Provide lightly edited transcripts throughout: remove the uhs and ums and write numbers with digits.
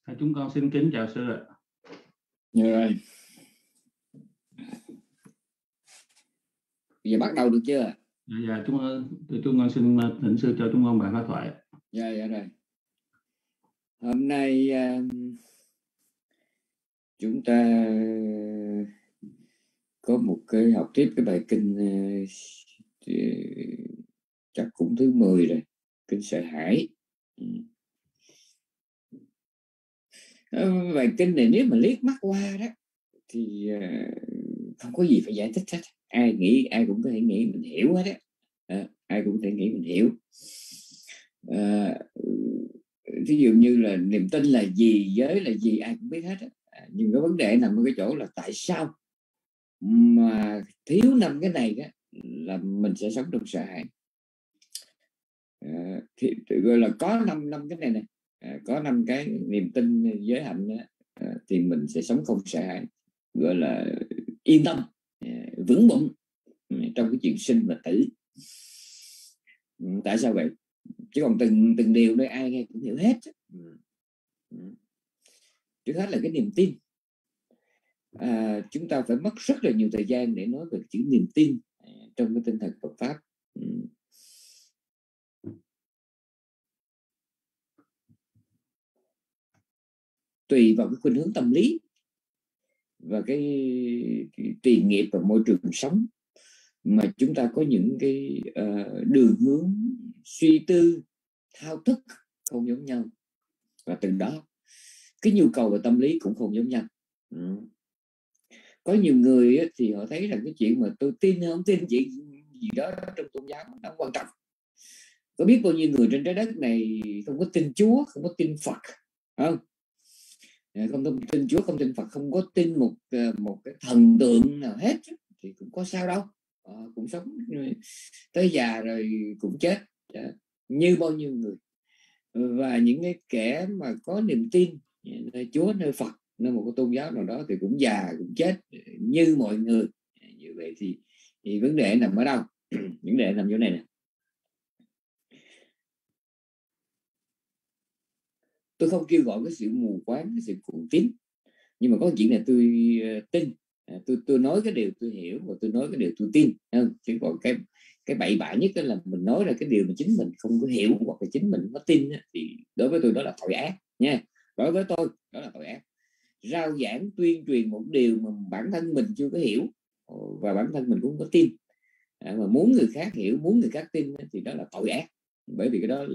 Chúng con xin kính chào sư ạ. Dạ rồi. Bây giờ bắt đầu được chưa? Dạ, chúng con xin thỉnh sư cho chúng con bài pháp thoại. Dạ rồi. Hôm nay chúng ta có một cái học tiếp cái bài kinh chắc cũng thứ 10 rồi, kinh Sợ Hãi. Bài kinh này nếu mà liếc mắt qua đó thì không có gì phải giải thích hết. Ai cũng có thể nghĩ mình hiểu hết á. Ai cũng có thể nghĩ mình hiểu. Ví dụ như là niềm tin là gì, giới là gì, ai cũng biết hết á. Nhưng cái vấn đề nằm ở cái chỗ là tại sao mà thiếu 5 cái này đó là mình sẽ sống trong sợ hãi. Thì gọi là có 5 cái này nè, có 5 cái niềm tin, giới hạnh đó, thì mình sẽ sống không sợ hãi, gọi là yên tâm, vững bụng trong cái chuyện sinh và tử. Tại sao vậy? Chứ còn từng điều đây ai nghe cũng hiểu hết. Trước hết là cái niềm tin. Chúng ta phải mất rất là nhiều thời gian để nói về chữ niềm tin trong cái tinh thần Phật pháp. Tùy vào cái khuynh hướng tâm lý và cái tiền nghiệp và môi trường sống mà chúng ta có những cái đường hướng suy tư, thao thức không giống nhau, và từ đó cái nhu cầu về tâm lý cũng không giống nhau. Có nhiều người thì họ thấy rằng cái chuyện mà tôi tin hay không tin chuyện gì đó trong tôn giáo nó quan trọng. Có biết bao nhiêu người trên trái đất này không có tin Chúa, không có tin Phật, không tin Chúa, không tin Phật, không có tin một cái thần tượng nào hết, thì cũng có sao đâu, cũng sống tới già rồi cũng chết như bao nhiêu người. Và những cái kẻ mà có niềm tin nơi Chúa, nơi Phật, nơi một cái tôn giáo nào đó thì cũng già cũng chết như mọi người. Như vậy thì vấn đề nằm ở đâu? Vấn đề nằm chỗ này nè. Tôi không kêu gọi cái sự mù quáng, cái sự cuồng tín, nhưng mà có chuyện này tôi tin. Tôi nói cái điều tôi hiểu và tôi nói cái điều tôi tin, không? Chứ còn cái bậy bạ nhất là mình nói ra cái điều mà chính mình không có hiểu hoặc là chính mình không có tin, thì đối với tôi đó là tội ác nha. Đối với tôi đó là tội ác. Rao giảng tuyên truyền một điều mà bản thân mình chưa có hiểu và bản thân mình cũng không có tin, mà muốn người khác hiểu, muốn người khác tin, thì đó là tội ác. Bởi vì cái đó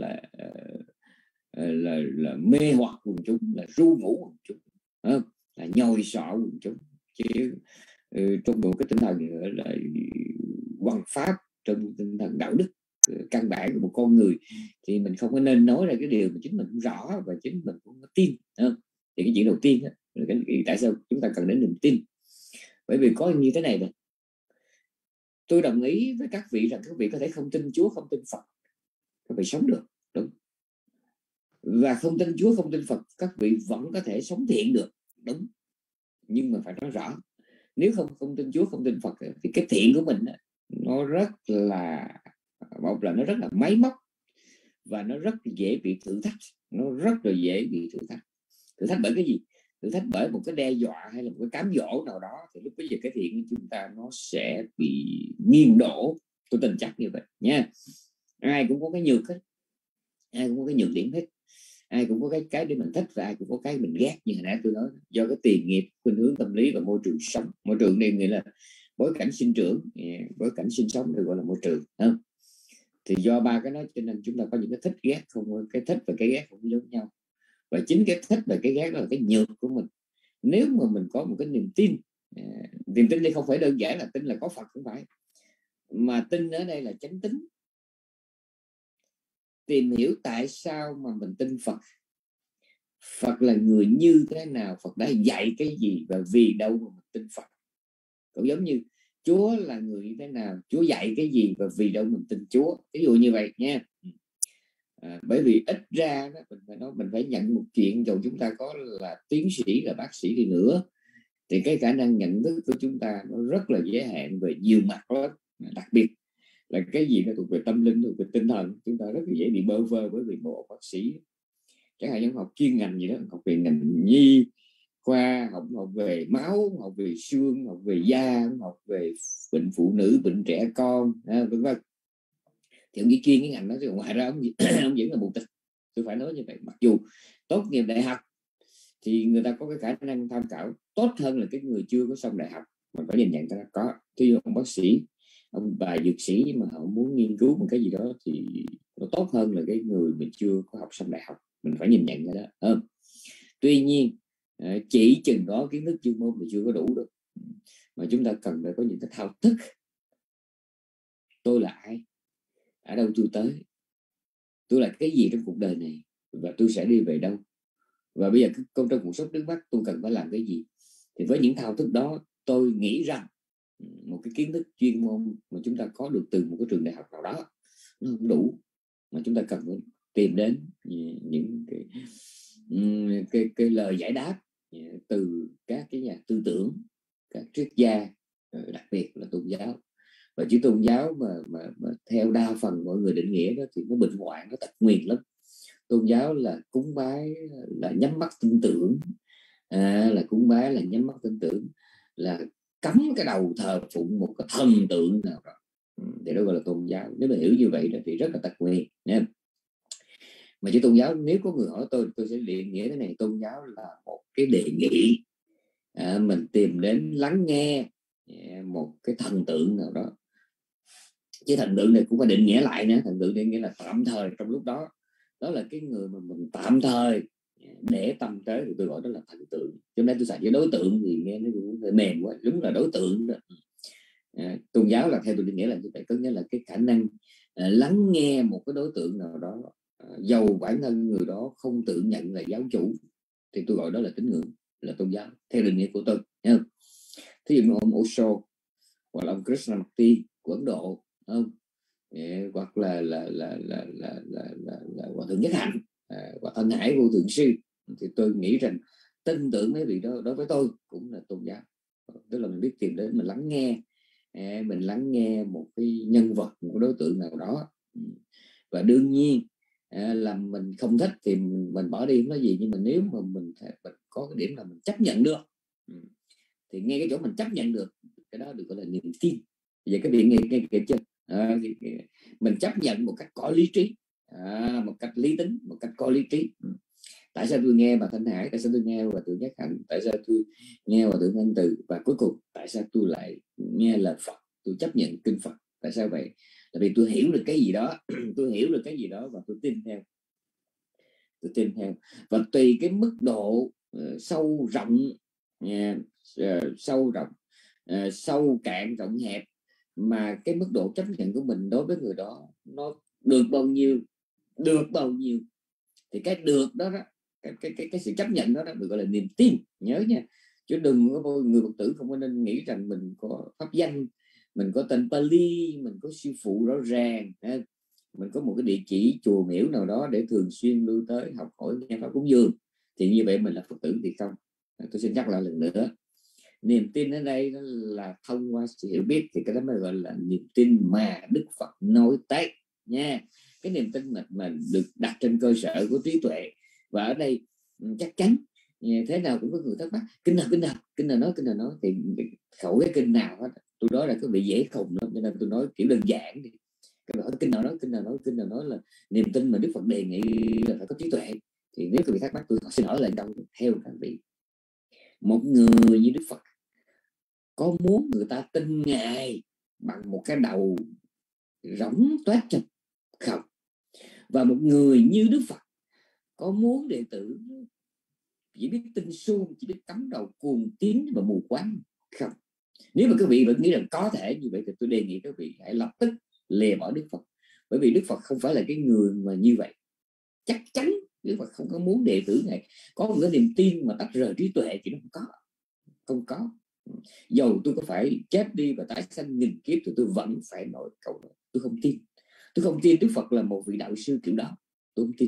là mê hoặc quần chúng, là ru ngủ quần chúng, là nhồi sọ quần chúng. Chứ trong một cái tinh thần là hoằng pháp, trong tinh thần đạo đức căn bản của một con người, thì mình không có nên nói ra cái điều mà chính mình cũng rõ và chính mình cũng có tin. Thì cái chuyện đầu tiên tại sao chúng ta cần đến niềm tin? Bởi vì có như thế này nè, tôi đồng ý với các vị rằng các vị có thể không tin Chúa, không tin Phật, các vị sống được, đúng. Và không tin Chúa, không tin Phật, các vị vẫn có thể sống thiện được, đúng. Nhưng mà phải nói rõ, nếu không tin Chúa, không tin Phật, thì cái thiện của mình nó rất là, một là nó rất là máy móc, và nó rất dễ bị thử thách. Nó rất là dễ bị thử thách. Thử thách bởi cái gì? Thử thách bởi một cái đe dọa hay là một cái cám dỗ nào đó, thì lúc bây giờ cái thiện của chúng ta nó sẽ bị nghiêng đổ. Tôi tin chắc như vậy nha. Ai cũng có cái nhược hết, ai cũng có cái nhược điểm hết, ai cũng có cái để mình thích và ai cũng có cái mình ghét. Như hồi nãy tôi nói, do cái tiền nghiệp, khuynh hướng tâm lý và môi trường sống. Môi trường này nghĩa là bối cảnh sinh trưởng, bối cảnh sinh sống được gọi là môi trường, không? Thì do ba cái đó cho nên chúng ta có những cái thích ghét, không, cái thích và cái ghét không giống nhau. Và chính cái thích và cái ghét đó là cái nhược của mình. Nếu mà mình có một cái niềm tin, niềm tin đây không phải đơn giản là tin là có Phật, không phải, mà tin ở đây là chánh tín. Tìm hiểu tại sao mà mình tin Phật, Phật là người như thế nào, Phật đã dạy cái gì và vì đâu mà mình tin Phật. Cũng giống như Chúa là người như thế nào, Chúa dạy cái gì và vì đâu mình tin Chúa. Ví dụ như vậy nha. Bởi vì ít ra đó, mình phải nhận một chuyện, dù chúng ta có là tiến sĩ, là bác sĩ đi nữa, thì cái khả năng nhận thức của chúng ta nó rất là giới hạn về nhiều mặt lắm. Đặc biệt là cái gì nó thuộc về tâm linh, thuộc về tinh thần, chúng ta rất là dễ bị bơ vơ. Bởi vì một bác sĩ chẳng hạn như học chuyên ngành gì đó, học về ngành nhi khoa, học về máu, học về xương, học về da, học về bệnh phụ nữ, bệnh trẻ con, vân vân, thì ông chỉ chuyên cái ngành đó, chứ ngoài ra ông ông vẫn là mù tịch. Tôi phải nói như vậy. Mặc dù tốt nghiệp đại học thì người ta có cái khả năng tham khảo tốt hơn là cái người chưa có xong đại học, mình phải nhìn nhận cái đó có. Thí dụ ông bác sĩ, ông bà dược sĩ mà họ muốn nghiên cứu một cái gì đó thì nó tốt hơn là cái người mình chưa có học xong đại học, mình phải nhìn nhận cái đó. Tuy nhiên chỉ chừng đó kiến thức chuyên môn thì chưa có đủ được, mà chúng ta cần phải có những cái thao thức. Tôi là ai, ở đâu tôi tới, tôi là cái gì trong cuộc đời này, và tôi sẽ đi về đâu, và bây giờ trong cuộc sống trước mắt tôi cần phải làm cái gì. Thì với những thao thức đó, tôi nghĩ rằng một cái kiến thức chuyên môn mà chúng ta có được từ một cái trường đại học nào đó nó không đủ, mà chúng ta cần phải tìm đến những cái lời giải đáp từ các cái nhà tư tưởng, các triết gia, đặc biệt là tôn giáo. Và chữ tôn giáo mà theo đa phần mọi người định nghĩa đó thì nó bệnh hoạn, nó tật nguyền lắm. Tôn giáo là cúng bái, là nhắm mắt tin tưởng, là cúng bái, là nhắm mắt tin tưởng, là cắm cái đầu thờ phụng một cái thần tượng nào đó, thì đó gọi là tôn giáo. Nếu mà hiểu như vậy đó thì rất là tật nguyền nha. Mà chữ tôn giáo, nếu có người hỏi tôi sẽ định nghĩa thế này: tôn giáo là một cái đề nghị mình tìm đến lắng nghe một cái thần tượng nào đó. Chứ thần tượng này cũng phải định nghĩa lại nữa. Thần tượng định nghĩa là tạm thời trong lúc đó, đó là cái người mà mình tạm thời để tâm tới, thì tôi gọi đó là thần tượng. Cho nên tôi xài với đối tượng thì nghe nó cũng hơi mềm quá, đúng là đối tượng đó. Tôn giáo là theo tôi định nghĩa là như vậy, có nghĩa là cái khả năng lắng nghe một cái đối tượng nào đó, dầu bản thân người đó không tự nhận là giáo chủ, thì tôi gọi đó là tín ngưỡng, là tôn giáo theo định nghĩa của tôi. Thí dụ ông Osho hoặc là ông Krishnamurti của Ấn Độ, không? Hoặc là Hòa thượng Nhất Hạnh, hoặc Thân Hải Vô Thượng Sư, thì tôi nghĩ rằng tin tưởng mấy vị đó đối với tôi cũng là tôn giáo. Tức là mình biết tìm đến, mình lắng nghe, mình lắng nghe một cái nhân vật, một đối tượng nào đó. Và đương nhiên là mình không thích thì mình bỏ đi không nói gì, nhưng mà nếu mà mình có cái điểm là mình chấp nhận được, thì ngay cái chỗ mình chấp nhận được, cái đó được gọi là niềm tin. Vậy cái việc nghe kịp chưa? Mình chấp nhận một cách có lý trí, một cách lý tính, một cách có lý trí. Tại sao tôi nghe bà Thanh Hải, tại sao tôi nghe bà Tự Giác Hạnh, tại sao tôi nghe bà Tự Thanh Từ, và cuối cùng tại sao tôi lại nghe lời Phật, tôi chấp nhận kinh Phật? Tại sao vậy? Tại vì tôi hiểu được cái gì đó tôi hiểu được cái gì đó và tôi tin theo. Và tùy cái mức độ sâu rộng, sâu cạn, rộng hẹp, mà cái mức độ chấp nhận của mình đối với người đó nó được bao nhiêu, thì cái được đó, cái sự chấp nhận đó được gọi là niềm tin. Nhớ nha, chứ đừng có người Phật tử không có nên nghĩ rằng mình có pháp danh, mình có tên Pali, mình có sư phụ rõ ràng, mình có một cái địa chỉ chùa miếu nào đó để thường xuyên lưu tới học hỏi nghe pháp cúng dường, thì như vậy mình là Phật tử thì không. Tôi xin nhắc lại lần nữa, niềm tin ở đây là thông qua sự hiểu biết, thì cái đó mới gọi là niềm tin mà Đức Phật nói tới nha. Cái niềm tin mà được đặt trên cơ sở của trí tuệ. Và ở đây chắc chắn thế nào cũng có người thắc mắc, kinh nào nói, thì khẩu cái kinh nào hết. Tôi nói là có bị dễ khùng lắm, cho nên tôi nói kiểu đơn giản đi. Các bạn hỏi kinh nào nói là niềm tin mà Đức Phật đề nghị là phải có trí tuệ. Thì nếu các vị thắc mắc, tôi xin hỏi lại đâu theo các vị, một người như Đức Phật có muốn người ta tin Ngài bằng một cái đầu rỗng toét chật không? Và một người như Đức Phật có muốn đệ tử chỉ biết tin suông, chỉ biết cắm đầu cuồng tín và mù quáng không? Nếu mà các vị vẫn nghĩ rằng có thể như vậy, thì tôi đề nghị các vị hãy lập tức lìa bỏ Đức Phật. Bởi vì Đức Phật không phải là cái người mà như vậy. Chắc chắn Đức Phật không có muốn đệ tử Ngài có một cái niềm tin mà tách rời trí tuệ, thì nó không có. Dầu tôi có phải chết đi và tái sanh nghìn kiếp thì tôi vẫn phải nói câu đó: tôi không tin Đức Phật là một vị đạo sư kiểu đó. Tôi không tin.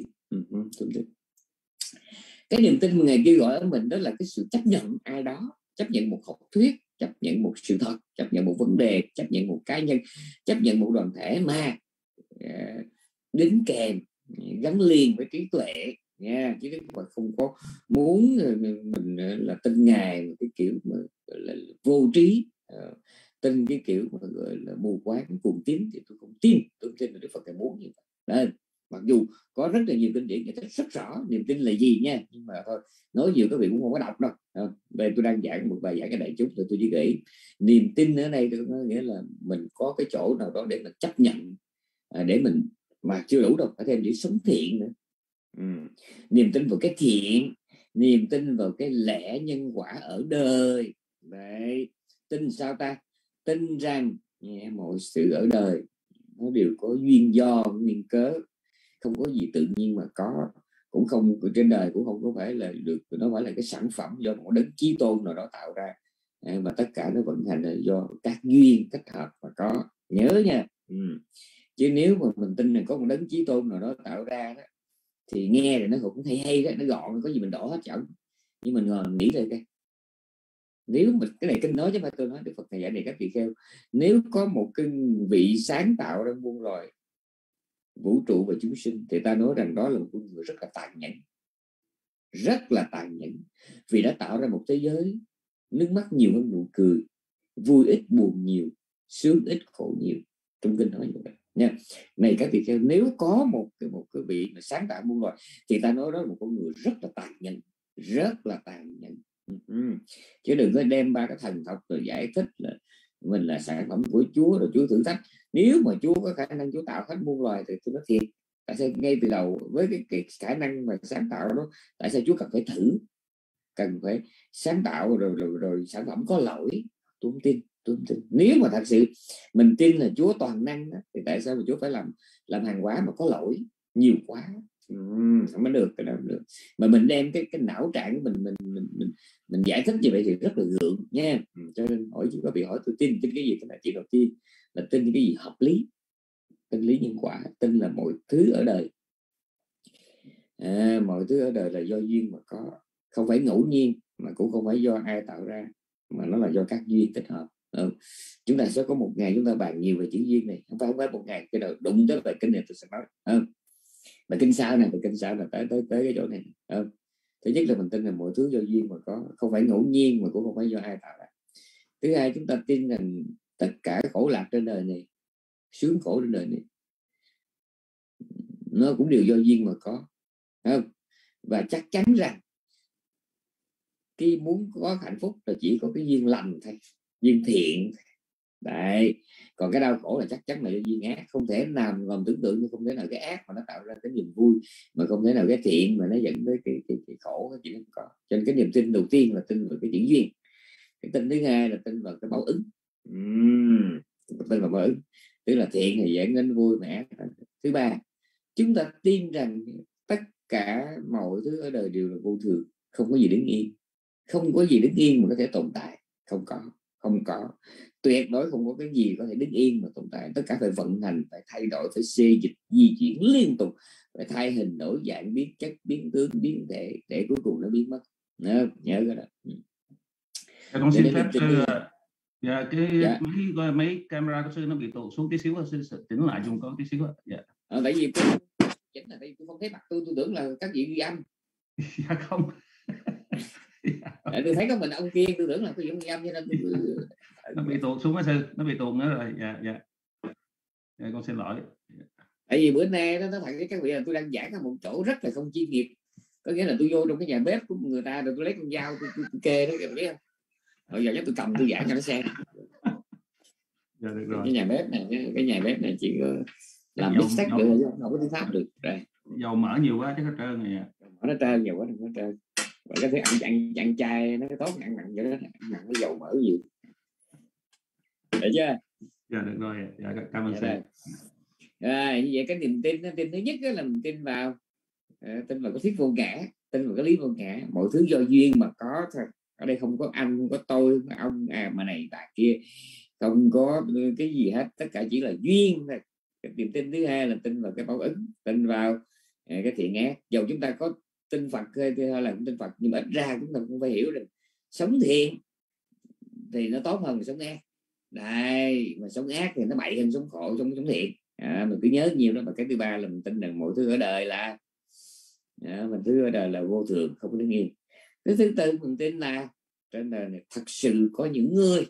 Cái niềm tin mà Ngài kêu gọi ở mình đó là cái sự chấp nhận ai đó, chấp nhận một học thuyết, chấp nhận một sự thật, chấp nhận một vấn đề, chấp nhận một cá nhân, chấp nhận một đoàn thể mà đính kèm, gắn liền với trí tuệ, nha, chứ mà không có muốn mình là tin Ngài cái kiểu mà là vô trí, tin cái kiểu mà gọi là mù quáng cuồng tín thì tôi không tin. Tôi tin là Đức Phật Ngài muốn như vậy. Đấy, mặc dù có rất là nhiều kinh điển giải thích rất rõ niềm tin là gì nha, nhưng mà thôi nói nhiều các vị cũng không có đọc đâu. Về tôi đang giảng một bài giảng cái đại chúng rồi tôi chỉ gửi niềm tin ở đây, có nghĩa là mình có cái chỗ nào đó để mình chấp nhận, để mình mà chưa đủ đâu, phải thêm chữ sống thiện nữa. Niềm tin vào cái thiện, niềm tin vào cái lẽ nhân quả ở đời. Đấy, tin sao ta? Tin rằng mọi sự ở đời nó đều có duyên do nguyên cớ, không có gì tự nhiên mà có, cũng không trên đời cũng không có phải là được, nó phải là cái sản phẩm do một đấng chí tôn nào đó tạo ra, mà tất cả nó vận hành là do các duyên kết hợp mà có. Nhớ nha. Chứ nếu mà mình tin là có một đấng chí tôn nào đó tạo ra đó, thì nghe thì nó cũng hay đó, nó gọn, có gì mình đổ hết chậm. Nhưng mình ngồi nghĩ lại cái, nếu mà cái này kinh nói chứ mà tôi nói Đức Phật này dạy này các vị kheo, nếu có một cái vị sáng tạo ra muôn loài vũ trụ và chúng sinh, thì ta nói rằng đó là một con người rất là tàn nhẫn, rất là tàn nhẫn, vì đã tạo ra một thế giới nước mắt nhiều hơn nụ cười, vui ít buồn nhiều, sướng ít khổ nhiều. Trong kinh nói như vậy nha. Này các vị kheo, nếu có một cái vị mà sáng tạo muôn loài, thì ta nói đó là một con người rất là tàn nhẫn, rất là tàn nhẫn. Chứ đừng có đem ba cái thần học rồi giải thích là mình là sản phẩm của Chúa rồi Chúa thử thách. Nếu mà Chúa có khả năng Chúa tạo hết muôn loài thì tôi nói thiệt, tại sao ngay từ đầu với cái khả năng mà sáng tạo đó, tại sao Chúa cần phải thử, cần phải sáng tạo rồi sản phẩm có lỗi? Tôi không tin. Nếu mà thật sự mình tin là Chúa toàn năng đó, thì tại sao mà Chúa phải làm hàng hóa mà có lỗi nhiều quá? Không có được, cái đó không được. Mà mình đem cái não trạng mình giải thích như vậy thì rất là gượng nha. Cho nên hỏi chúng có bị hỏi tôi tin cái gì, cái là chuyện đầu tiên là tin cái gì hợp lý, tin lý nhân quả, tin là mọi thứ ở đời, mọi thứ ở đời là do duyên mà có, không phải ngẫu nhiên, mà cũng không phải do ai tạo ra, mà nó là do các duyên tích hợp. Chúng ta sẽ có một ngày chúng ta bàn nhiều về chữ duyên này, không phải một ngày cái đầu đụng tới bài kinh này tôi sẽ nói. Bài kinh sau này, tới cái chỗ này. Thứ nhất là mình tin là mọi thứ do duyên mà có, không phải ngẫu nhiên, mà cũng không phải do ai tạo ra. Thứ hai, chúng ta tin rằng tất cả khổ lạc trên đời này, sướng khổ trên đời này, nó cũng đều do duyên mà có. Và chắc chắn rằng khi muốn có hạnh phúc là chỉ có cái duyên lành thôi, duyên thiện. Đấy, còn cái đau khổ là chắc chắn là do duyên ác. Không thể nào ngầm tưởng tượng, không thể nào cái ác mà nó tạo ra cái niềm vui, mà không thể nào cái thiện mà nó dẫn tới cái khổ, cái chuyện không có. Cho nên cái niềm tin đầu tiên là tin vào cái chữ duyên. Cái tin thứ hai là tin vào cái báo ứng. Tin vào báo ứng, tức là thiện thì dẫn đến vui, mà ác. Thứ ba, chúng ta tin rằng tất cả mọi thứ ở đời đều là vô thường, không có gì đứng yên, không có gì đứng yên mà có thể tồn tại. Không có, tuyệt đối không có cái gì có thể đứng yên mà tồn tại. Tất cả phải vận hành, phải thay đổi, phải xê dịch, di chuyển liên tục, phải thay hình đổi dạng, biến chất, biến tướng, biến thể, để cuối cùng nó biến mất. Nhớ cái đó. Con xin phép sư, mấy camera của sư nó bị tụt xuống tí xíu, sư chỉnh lại dùng con tí xíu. Tại vì chỉnh là tôi không thấy mặt tôi tưởng là các vị ghi âm. Dạ không. Tôi thấy có mình ông kia, tôi tưởng là tôi ghi âm, cho nên nó bị tụt xuống á sư, nó bị tụt nữa rồi. Dạ, con xin lỗi. Tại vì bữa nay nó thật với các vị là tôi đang giảng ở một chỗ rất là không chuyên nghiệp, có nghĩa là tôi vô trong cái nhà bếp của người ta rồi tôi lấy con dao tôi kê đó, biết không? Rồi giờ chắc tôi cầm tôi giảng cho nó xem. Dạ, được rồi. Cái nhà bếp này chỉ có làm bít tách được, không có tiếng Pháp được. Rồi dầu mỡ nhiều quá chắc hết trơn rồi. Nó trơn nhiều quá, nó trơn. Và cái thứ ăn chay nó tốt, ăn mặn vậy đó, ăn mặn cái dầu mỡ nhiều. Được chưa? Dạ, được rồi. Dạ, cảm ơn sư. Như vậy cái niềm tin thứ nhất là mình tin vào cái thuyết vô ngã, tin vào cái lý vô ngã. Mọi thứ do duyên mà có thôi. Ở đây không có anh, không có tôi, không có ông mà này bà kia, không có cái gì hết, tất cả chỉ là duyên thôi. Cái niềm tin thứ hai là tin vào cái báo ứng, tin vào cái thiện ác. Dầu chúng ta có tin Phật hay là không tin Phật, nhưng mà ít ra chúng ta cũng phải hiểu được sống thiện thì nó tốt hơn sống ác. Đây, mà sống ác thì nó bậy hơn sống khổ, sống thiện. Mình cứ nhớ nhiều đó. Và cái thứ ba là mình tin rằng mọi thứ ở đời là Mình thứ ở đời là vô thường, không có đứng yên. Cái thứ tư mình tin là trên đời này thật sự có những người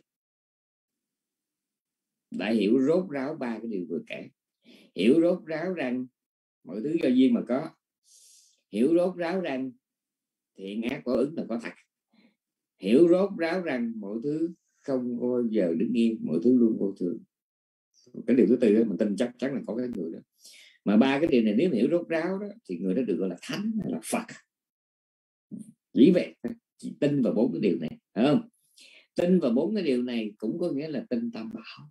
đã hiểu rốt ráo ba cái điều vừa kể. Hiểu rốt ráo rằng mọi thứ do duyên mà có, hiểu rốt ráo rằng thiện ác có ứng là có thật, hiểu rốt ráo rằng mọi thứ không bao giờ đứng yên, mọi thứ luôn vô thường. Cái điều thứ tư đó mình tin chắc chắn là có cái người đó. Mà ba cái điều này nếu hiểu rốt ráo đó thì người đó được gọi là thánh hay là Phật. Chỉ vậy, chỉ tin vào bốn cái điều này, phải không? Tin vào bốn cái điều này cũng có nghĩa là tin Tam Bảo.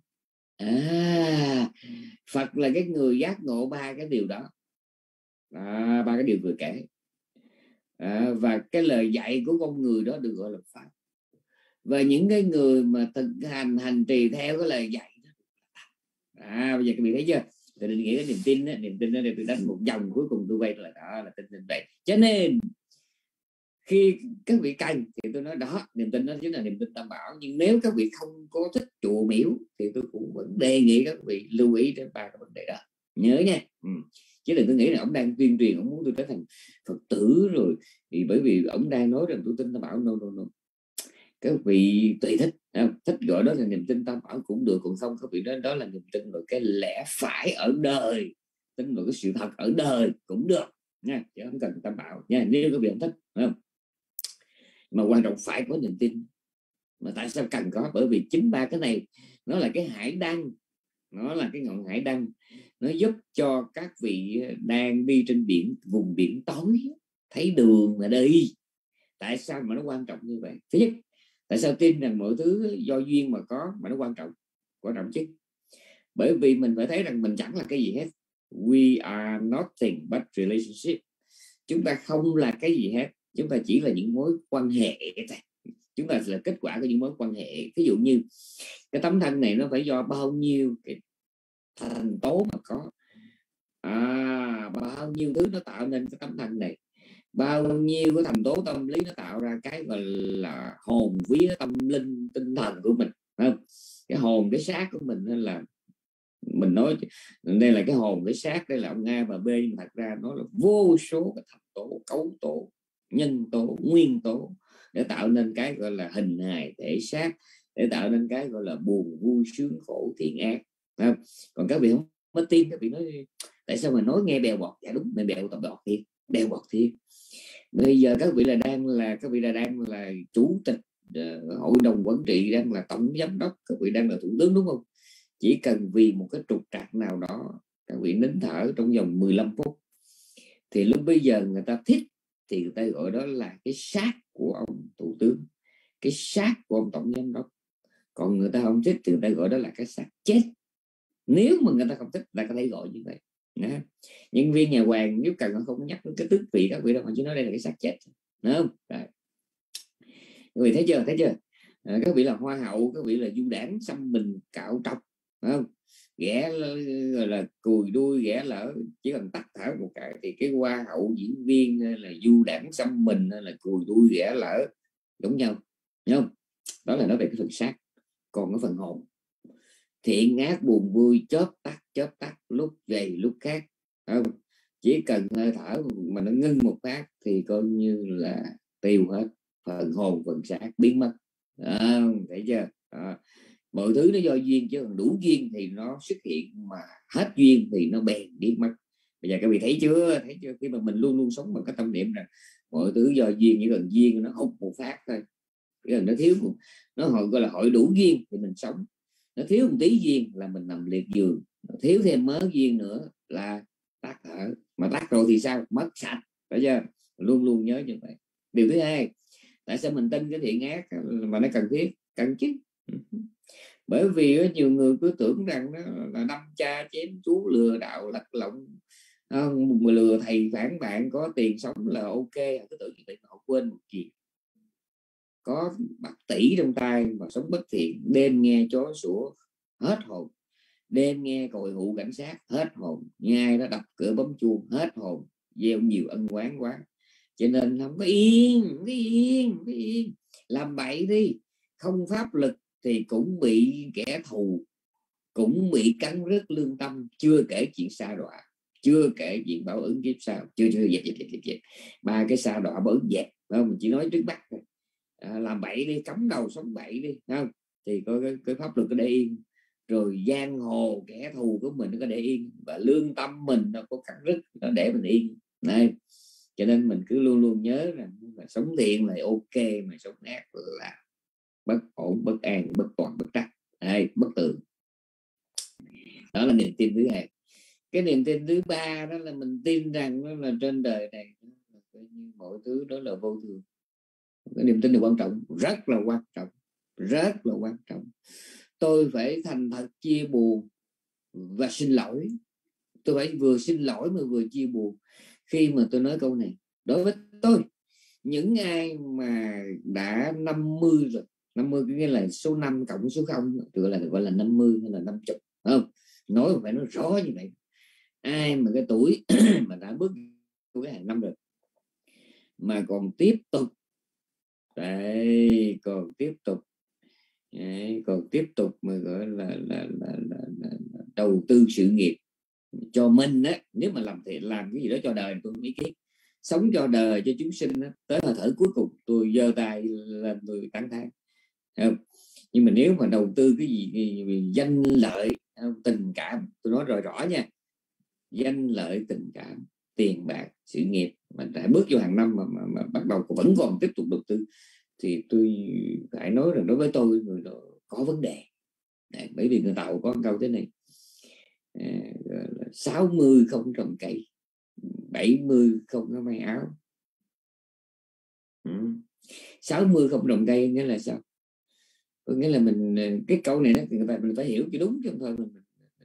Phật là cái người giác ngộ ba cái điều đó, ba cái điều vừa kể. Và cái lời dạy của con người đó được gọi là Phật. Và những cái người mà thực hành trì theo cái lời dạy đó, bây giờ các vị thấy chưa? Tôi định nghĩa cái niềm tin đó, niềm tin đó để tôi đánh một vòng cuối cùng tôi quay lại đó là tin vậy. Cho nên khi các vị cần thì tôi nói đó, niềm tin đó chính là niềm tin Tam Bảo. Nhưng nếu các vị không có thích chùa miếu thì tôi cũng vẫn đề nghị các vị lưu ý đến ba cái vấn đề đó, nhớ nha. Chứ đừng có nghĩ là ông đang tuyên truyền ông muốn tôi trở thành Phật tử rồi, thì bởi vì ông đang nói rằng tôi tin Tam Bảo. No. Các vị tùy thích, thích gọi đó là niềm tin Tam Bảo cũng được, còn không các vị nói đó là niềm tin vào cái lẽ phải ở đời, tin vào cái sự thật ở đời cũng được nha, chứ không cần Tam Bảo nha, nếu các vị không thích, không? Mà quan trọng phải có niềm tin. Mà tại sao cần có? Bởi vì chính ba cái này nó là cái hải đăng, nó là cái ngọn hải đăng, nó giúp cho các vị đang đi trên biển, vùng biển tối, thấy đường mà đi. Tại sao mà nó quan trọng như vậy? Thứ nhất, tại sao tin rằng mọi thứ do duyên mà có mà nó quan trọng chứ? Bởi vì mình phải thấy rằng mình chẳng là cái gì hết. We are nothing but relationship. Chúng ta không là cái gì hết, chúng ta chỉ là những mối quan hệ. Chúng ta là kết quả của những mối quan hệ. Ví dụ như cái tấm thân này nó phải do bao nhiêu cái thành tố mà có, bao nhiêu thứ nó tạo nên cái tấm thân này, bao nhiêu cái thành tố tâm lý nó tạo ra cái gọi là hồn vía tâm linh tinh thần của mình, không? Cái hồn cái xác của mình nên là mình nói đây là cái hồn cái xác, đây là ông A và B, nhưng thật ra nó là vô số cái thành tố, cấu tố, nhân tố, nguyên tố để tạo nên cái gọi là hình hài thể xác, để tạo nên cái gọi là buồn vui sướng khổ thiện ác, không? Còn các vị không mất tin, các vị nói tại sao mà nói nghe bèo bọt? Dạ đúng, mình bèo bọt thiệt, bèo bọt thiệt. Bây giờ các vị đang là chủ tịch hội đồng quản trị, đang là tổng giám đốc, các vị đang là thủ tướng, đúng không? Chỉ cần vì một cái trục trặc nào đó các vị nín thở trong vòng 15 phút thì lúc bây giờ người ta thích thì người ta gọi đó là cái xác của ông thủ tướng, cái xác của ông tổng giám đốc. Còn người ta không thích thì người ta gọi đó là cái xác chết. Nếu mà người ta không thích là có thể gọi như vậy. Nhân viên nhà hoàng nếu cần không nhắc đến cái tước vị các vị đâu, mà chỉ nói đây là cái xác chết, đúng không? Rồi. Các vị thấy chưa? Các vị là hoa hậu, các vị là du đảng xăm mình cạo trọc, không? Ghẻ là cùi đuôi, ghẻ lỡ chỉ cần tắt thở một cái thì cái hoa hậu diễn viên là du đảng xăm mình là cùi đuôi ghẻ lỡ giống nhau, đúng không? Đó là nói về cái phần xác. Còn cái phần hồn, thiện ác buồn vui chớp tắt, lúc này lúc khác, không? Chỉ cần hơi thở mà nó ngưng một phát thì coi như là tiêu hết, phần hồn phần xác biến mất. Thấy chưa? Mọi thứ nó do duyên, chứ còn đủ duyên thì nó xuất hiện, mà hết duyên thì nó bèn biến mất. Bây giờ các vị thấy chưa? Khi mà mình luôn luôn sống bằng cái tâm niệm rằng mọi thứ do duyên, chỉ cần duyên nó hút một phát thôi, cái nó thiếu, nó gọi là hội đủ duyên thì mình sống, nó thiếu một tí duyên là mình nằm liệt giường, nó thiếu thêm mớ duyên nữa là tắt thở. Mà tắt rồi thì sao? Mất sạch. Phải chưa? Luôn luôn nhớ như vậy. Điều thứ hai, tại sao mình tin cái thiện ác mà nó cần thiết? Cần chứ. Bởi vì nhiều người cứ tưởng rằng nó là đâm cha chém chú, lừa đảo lật lọng, lừa thầy phản bạn, có tiền sống là ok. Cứ tưởng như vậy mà họ quên một chuyện, có bạc tỷ trong tay mà sống bất thiện, đêm nghe chó sủa hết hồn, đêm nghe còi hụ cảnh sát hết hồn, nhai nó đập cửa bấm chuông hết hồn, gieo nhiều ân oán quá, cho nên không có yên, làm bậy đi, không pháp lực thì cũng bị kẻ thù, cũng bị cắn rứt lương tâm, chưa kể chuyện xa đọa. chưa kể chuyện báo ứng kiếp sau, chưa dẹp. Ba cái sa đọa báo ứng dẹp, không? Mình chỉ nói trước mắt thôi. Làm bậy đi, cắm đầu sống bậy đi, không? Thì có cái pháp luật có để yên, rồi giang hồ kẻ thù của mình nó có để yên, và lương tâm mình nó có cắt rứt, nó để mình yên này. Cho nên mình cứ luôn luôn nhớ rằng là sống thiện là ok, mà sống ác là bất ổn, bất an, bất toàn, bất trắc, bất tường. Đó là niềm tin thứ hai. Cái niềm tin thứ ba đó là mình tin rằng đó là trên đời này mọi thứ đó là vô thường. Cái niềm tin này quan trọng, rất là quan trọng, rất là quan trọng. Tôi phải thành thật chia buồn và xin lỗi. Tôi phải vừa xin lỗi mà vừa chia buồn khi mà tôi nói câu này. Đối với tôi, những ai mà đã 50 rồi, 50 nghĩa là số 5 cộng số 0, gọi là 50 hay là 50, không? Nói phải nói rõ như vậy. Ai mà cái tuổi mà đã bước cái hàng năm rồi mà còn tiếp tục đấy, còn tiếp tục mà gọi là đầu tư sự nghiệp cho mình á. Nếu mà làm thì làm cái gì đó cho đời, tôi không ý kiến. Sống cho đời, cho chúng sinh á, tới hơi thở cuối cùng tôi giơ tay lên tôi tán thán, không? Nhưng mà nếu mà đầu tư cái gì danh lợi, tình cảm, tôi nói rồi rõ nha, danh lợi, tình cảm, tiền bạc, sự nghiệp mà đã bước vô hàng năm mà bắt đầu vẫn còn tiếp tục đầu tư, thì tôi phải nói rằng đối với tôi người đó có vấn đề. Bởi vì người Tàu có câu thế này: 60 không trồng cây, 70 không có may áo. 60 không trồng cây nghĩa là sao? Có nghĩa là mình, cái câu này đó, mình phải hiểu cho đúng, chứ không thôi mình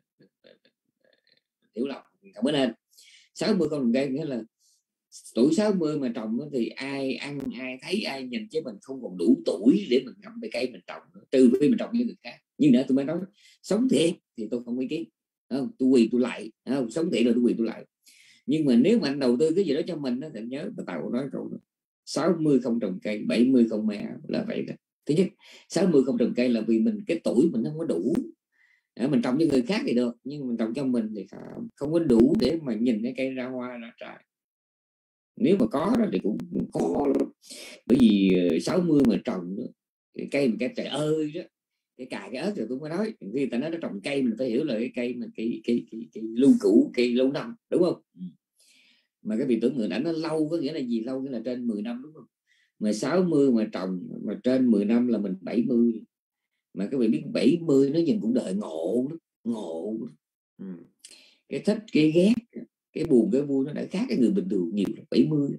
hiểu lầm, không có nên. 60 không trồng cây nghĩa là tuổi 60 mà trồng thì ai ăn, ai thấy, ai nhìn, chứ mình không còn đủ tuổi để mình ngắm cái cây mình trồng, trừ khi mình trồng với người khác. Nhưng nữa tôi mới nói, sống thiện thì tôi không ý kiến, không? Tôi quỳ tôi lại, không? Sống thiện rồi tôi quỳ tôi lại. Nhưng mà nếu mà anh đầu tư cái gì đó cho mình thì nhớ người Tàu nói rồi, 60 không trồng cây, 70 không may áo là vậy đó. Thứ nhất, 60 không trồng cây là vì mình cái tuổi mình không có đủ. Mình trồng cho người khác thì được, nhưng mình trồng cho mình thì không có đủ để mà nhìn cái cây ra hoa ra trái. Nếu mà có đó thì cũng khó lắm. Bởi vì 60 mà trồng đó, cái cây mà cái trời ơi đó, cái cài cái ớt rồi tôi mới nói, khi người ta nói nó trồng cây mình phải hiểu là cái cây mà cái lưu cữu, cây lâu năm, đúng không? Mà cái vị tưởng người đã nó lâu có nghĩa là gì? Lâu nghĩa là trên 10 năm, đúng không? Mà 60 mà trồng mà trên 10 năm là mình 70. Mà các vị biết 70 nó nhìn cũng đời ngộ đó, ngộ đó. Cái thích, cái ghét, cái buồn, cái vui nó đã khác cái người bình thường nhiều. 70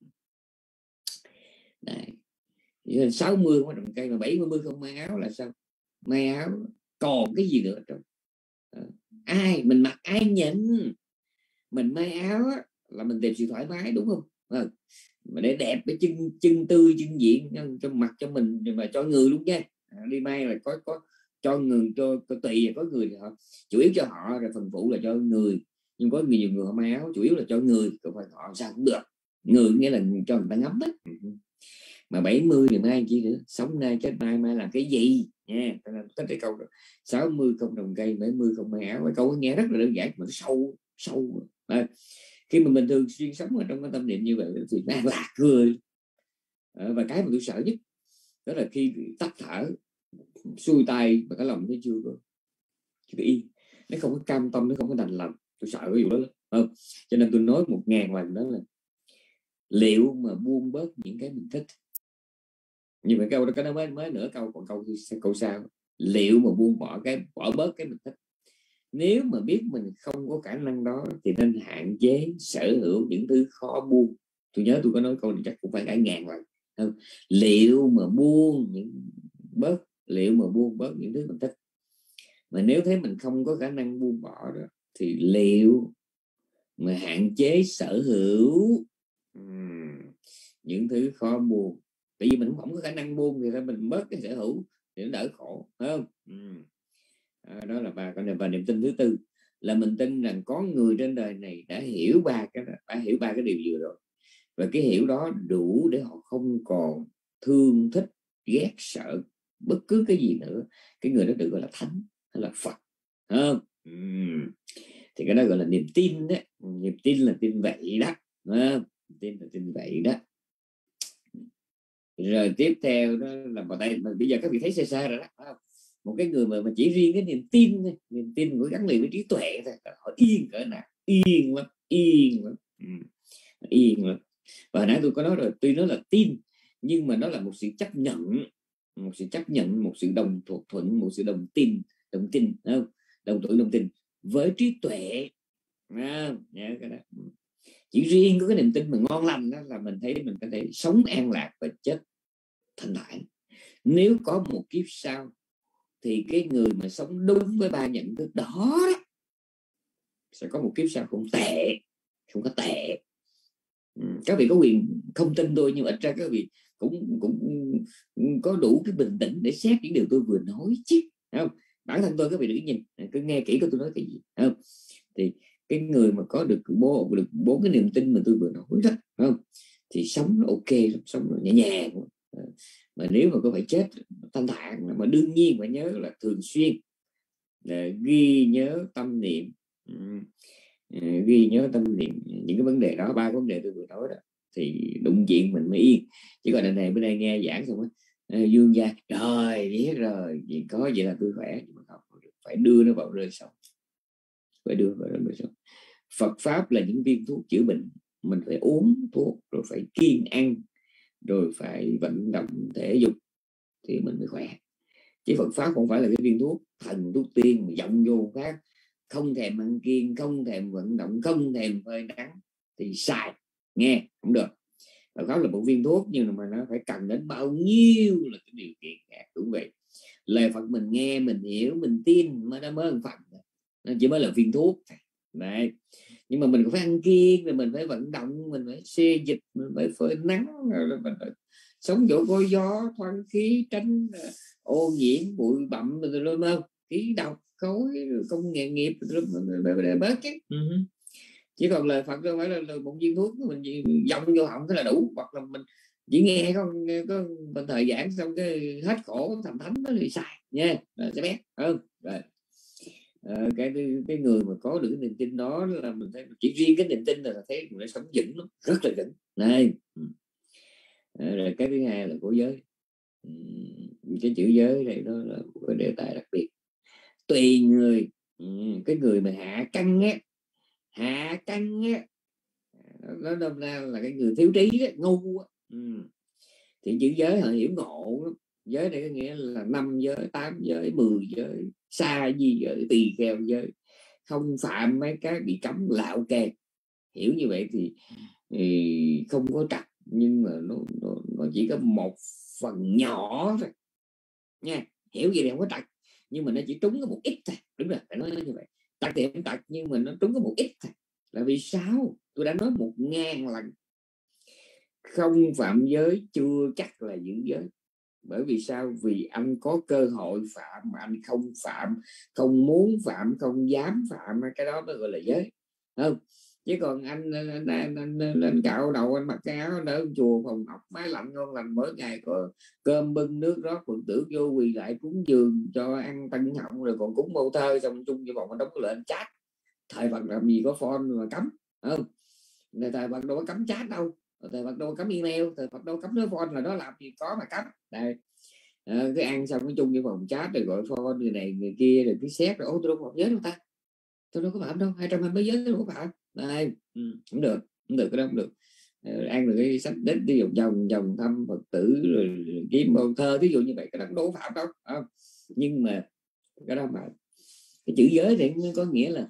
này, 60 không trồng cây mà 70 không may áo là sao? May áo còn cái gì nữa trong ai mình mặc ai nhìn. Mình may áo là mình tìm sự thoải mái, đúng không? Mà để đẹp cái chân tươi, chân diện cho mặt cho mình mà cho người luôn nha. Đi may là có cho người, cho tùy, có người thì họ chủ yếu cho họ, rồi phần phụ là cho người. Nhưng có nhiều người họ may áo chủ yếu là cho người, còn phải họ sao cũng được. Người nghĩa là cho người ta ngắm đó. Mà 70 thì mai chi nữa, sống nay chết mai, mai làm cái gì nha. Tất cái câu đó, 60 không trồng cây, 70 không may áo. Cái câu nghe rất là đơn giản mà sâu sâu. Khi mà mình thường xuyên sống ở trong cái tâm niệm như vậy thì an lạc cười. Và cái mà tôi sợ nhất đó là khi tắt thở, xuôi tay mà cái lòng nó chưa có yên, nó không có cam tâm, nó không có đành lòng. Tôi sợ cái vụ đó lắm. Cho nên tôi nói 1000 lần đó là liệu mà buông bớt những cái mình thích. Nhưng mà câu đó cái nó mới nửa câu, còn câu sau liệu mà buông bỏ bớt cái mình thích. Nếu mà biết mình không có khả năng đó thì nên hạn chế sở hữu những thứ khó buông. Tôi nhớ tôi có nói câu này chắc cũng phải cả 1000 lần. Liệu mà buông bớt những thứ mình thích. Mà nếu thấy mình không có khả năng buông bỏ đó thì liệu mà hạn chế sở hữu những thứ khó buông. Tại vì mình không có khả năng buông thì mình bớt cái sở hữu thì nó đỡ khổ, phải không? Đó là ba cái. Và niềm tin thứ tư là mình tin rằng có người trên đời này đã hiểu ba cái điều vừa rồi, và cái hiểu đó đủ để họ không còn thương thích, ghét, sợ bất cứ cái gì nữa. Cái người đó được gọi là thánh hay là Phật, không? Thì cái đó gọi là niềm tin đấy. Niềm tin là tin vậy đó, tin là tin vậy đó. Rồi tiếp theo đó là bây giờ các vị thấy xa rồi đó. Một cái người mà chỉ riêng cái niềm tin thôi, niềm tin của gắn liền với trí tuệ thôi, họ yên cỡ nào, yên lắm, yên lắm. Và hồi nãy tôi có nói rồi, tuy nó là tin nhưng mà nó là một sự chấp nhận, một sự đồng thuận, một sự đồng tin, đồng tin với trí tuệ. Nhớ cái đó. Chỉ riêng có cái niềm tin mà ngon lành đó là mình thấy mình có thể sống an lạc và chết thanh thản. Nếu có một kiếp sau thì cái người mà sống đúng với ba nhận thức đó sẽ có một kiếp sau không có tệ. Các vị có quyền không tin tôi, nhưng ít ra các vị cũng có đủ cái bình tĩnh để xét những điều tôi vừa nói chứ, không? Bản thân tôi các vị đừng nhìn, cứ nghe kỹ coi tôi nói cái gì, không? Thì cái người mà có được bốn cái niềm tin mà tôi vừa nói đó, không? Thì sống ok, sống nhẹ nhàng. Mà nếu mà có phải chết thanh thản, mà đương nhiên phải nhớ là thường xuyên ghi nhớ tâm niệm, những cái vấn đề đó, 3 vấn đề tôi vừa nói đó, thì đụng chuyện mình mới yên. Chứ còn này bữa nay nghe giảng xong á, dương gia rồi biết rồi, gì có vậy là tôi khỏe, nhưng mà không, phải đưa nó vào rơi sống, Phật pháp là những viên thuốc chữa bệnh, mình phải uống thuốc, rồi phải kiêng ăn, rồi phải vận động thể dục thì mình mới khỏe. Chứ Phật pháp không phải là cái viên thuốc thần thuốc tiên mà dọng vô khác, không thèm ăn kiêng, không thèm vận động, không thèm phơi nắng thì sai, nghe không được. Phật pháp là một viên thuốc, nhưng mà nó phải cần đến bao nhiêu là cái điều kiện khác cũng vậy. Lời Phật mình nghe, mình hiểu, mình tin mới mới một phần, nó chỉ mới là viên thuốc đấy. Nhưng mà mình cũng phải ăn kiêng, rồi mình phải vận động, mình phải xê dịch, mình phải phơi nắng, rồi mình phải sống chỗ có gió thoáng khí, tránh ô nhiễm bụi bặm, rồi không khí độc khói công nghệ nghiệp rồi bớt chứ. Chỉ còn lời Phật đâu phải là một viên thuốc mình dòng vô họng thế là đủ, hoặc là mình chỉ nghe có bên thời giảng xong cái hết khổ thành thánh đó thì sai nha, sẽ bé hơn rồi. Cái người mà có được cái niềm tin đó là mình thấy, chỉ riêng cái niềm tin là thấy người sống vững lắm, rất là vững này. Rồi cái thứ hai là của giới. Cái chữ giới này nó là một cái đề tài đặc biệt, tùy người. Cái người mà hạ căn nó đâm ra là cái người thiếu trí đó, ngu á. Thì chữ giới họ hiểu ngộ lắm. Giới này có nghĩa là 5 giới, 8 giới, 10 giới, sa di giới, tỳ kheo giới, không phạm mấy cái bị cấm lạo kè. Hiểu như vậy thì không có trật, nhưng mà nó chỉ có một phần nhỏ thôi nha. Hiểu gì thì không có trật, nhưng mà nó chỉ trúng có một ít thôi. Đúng rồi, phải nói như vậy. Trật thì không trật, nhưng mà nó trúng có một ít thôi. Là vì sao? Tôi đã nói 1000 lần, không phạm giới chưa chắc là giữ giới. Bởi vì sao? Vì anh có cơ hội phạm mà anh không phạm, không muốn phạm, không dám phạm, cái đó mới gọi là giới, không? Chứ còn anh cạo đầu, anh mặc cái áo ở chùa phòng ốc mái lạnh ngon lành, mỗi ngày có cơm bưng nước rót, Phật tử vô quỳ lại cúng dường cho ăn tân họng, rồi còn cúng bầu thơ, xong chung với bọn anh đóng cái lệnh chat. Thời Phật làm gì có phone mà cấm, không? Thời Phật đâu có cấm chat đâu, thời Phật đâu có cấm email, thời Phật đâu có cấm nói phone, là đó làm gì có mà cấm. Đây cái ăn xong nói chung với phòng chat, rồi gọi phone người này người kia, rồi cái xét rồi, tôi đâu có giới đâu ta, tôi đâu có phạm đâu, 220 giới đâu có phạm. Đây không được, cái đó không được. Ăn được cái sách đích đi vòng thăm Phật tử, rồi kiếm bầu thơ, ví dụ như vậy, cái đó đâu có phạm đâu, không? Nhưng mà cái đó mà cái chữ giới thì có nghĩa là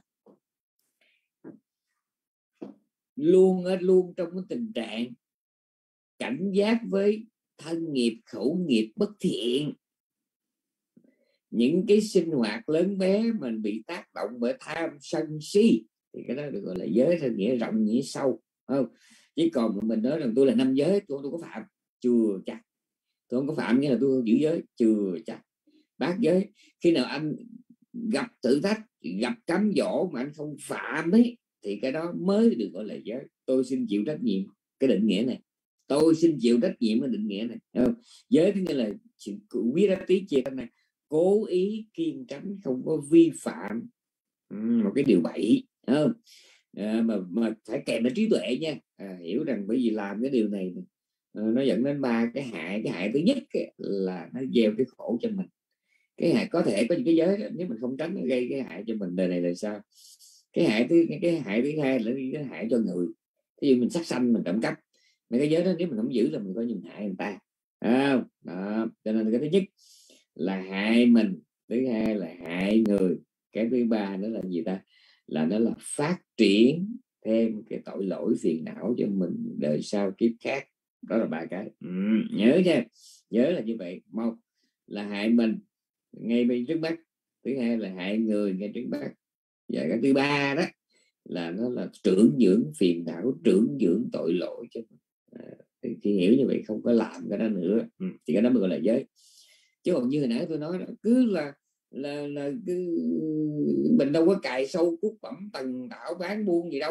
luôn trong cái tình trạng cảnh giác với thân nghiệp, khẩu nghiệp bất thiện, những cái sinh hoạt lớn bé mình bị tác động bởi tham sân si, thì cái đó được gọi là giới theo nghĩa rộng, nghĩa sâu, không? Chứ còn mình nói rằng tôi là 5 giới, tôi có phạm, chưa chắc. Tôi không có phạm nghĩa là tôi giữ giới, chưa chắc. Bát giới, khi nào anh gặp thử thách, gặp cám dỗ mà anh không phạm ấy, thì cái đó mới được gọi là giới. Tôi xin chịu trách nhiệm cái định nghĩa này, tôi xin chịu trách nhiệm cái định nghĩa này, không? Giới thứ nghĩa là sự quý đáp tí chia này, cố ý kiêng tránh, không có vi phạm một cái điều bậy, không? mà phải kèm với trí tuệ nha. Hiểu rằng bởi vì làm cái điều này nó dẫn đến ba cái hại. Cái hại thứ nhất là nó gieo cái khổ cho mình. Cái hại có thể có những cái giới nếu mình không tránh nó gây cái hại cho mình đời này là sao. Cái hại thứ hai là cái hại cho người. Ví dụ mình sát sanh, mình trộm cắp, mấy cái giới đó nếu mình không giữ là mình coi như mình hại người ta. Đó. Cho nên cái thứ nhất là hại mình, thứ hai là hại người, cái thứ ba nữa là gì ta, là nó là phát triển thêm cái tội lỗi phiền não cho mình đời sau kiếp khác. Đó là ba cái. Nhớ nha, nhớ là như vậy. Một là hại mình ngay bên trước mắt, thứ hai là hại người ngay trước mắt, và cái thứ ba đó là nó là trưởng dưỡng phiền não, trưởng dưỡng tội lỗi cho mình. Thì khi hiểu như vậy không có làm cái đó nữa, thì cái đó mới gọi là giới. Chứ còn như hồi nãy tôi nói đó, cứ là cứ mình đâu có cài sâu cút bẩm tần tạo bán buôn gì đâu.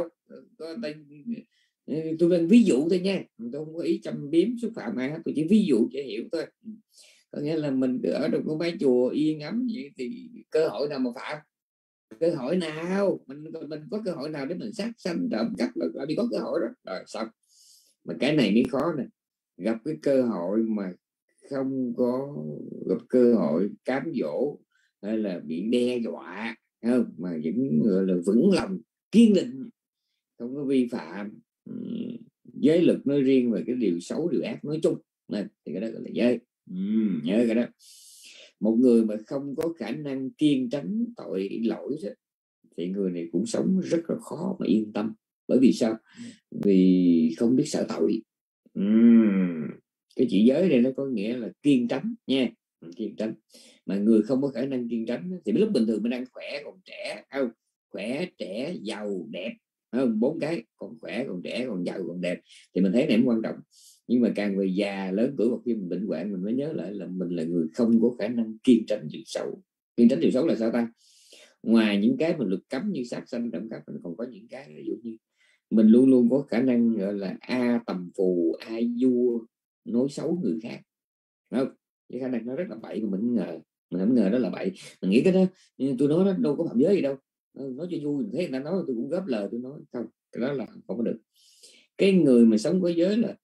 Tôi đang ví dụ thôi nha, tôi không có ý châm biếm xúc phạm ai hết, tôi chỉ ví dụ cho hiểu thôi. Có nghĩa là mình ở trong cái mái chùa yên ấm vậy thì cơ hội nào mà phạm, cơ hội nào mình có cơ hội nào để mình sát sanh trộm cắp là đi có cơ hội đó rồi xong. Mà cái này mới khó nè, gặp cái cơ hội mà không có gặp cơ hội cám dỗ hay là bị đe dọa không, mà vẫn gọi là vững lòng kiên định không có vi phạm giới luật nói riêng và cái điều xấu điều ác nói chung nên thì cái đó gọi là giới. Nhớ cái đó. Một người mà không có khả năng kiên tránh tội lỗi đó, thì người này cũng sống rất là khó mà yên tâm. Bởi vì sao? Vì không biết sợ tội. Cái chữ giới này nó có nghĩa là kiên tránh nha, kiên tránh. Mà người không có khả năng kiên tránh thì lúc bình thường mình đang khỏe còn trẻ không, khỏe trẻ giàu đẹp không, bốn cái, còn khỏe còn trẻ còn giàu còn đẹp thì mình thấy này cũng quan trọng. Nhưng mà càng về già lớn tuổi hoặc khi mình bệnh hoạn mình mới nhớ lại là mình là người không có khả năng kiên tránh điều xấu. Kiên tránh điều xấu là sao ta? Ngoài những cái mình luật cấm như sát sanh trộm cắp, mình còn có những cái ví dụ như mình luôn luôn có khả năng gọi là tầm phù vua nói xấu người khác, không? Cái khả năng nó rất là bậy mà mình không ngờ đó là bậy. Mình nghĩ cái đó tôi nói nó đâu có phạm giới gì đâu, nói cho vui, thấy người ta nói tôi cũng góp lời tôi nói không, cái đó là không có được. Cái người mà sống có giới là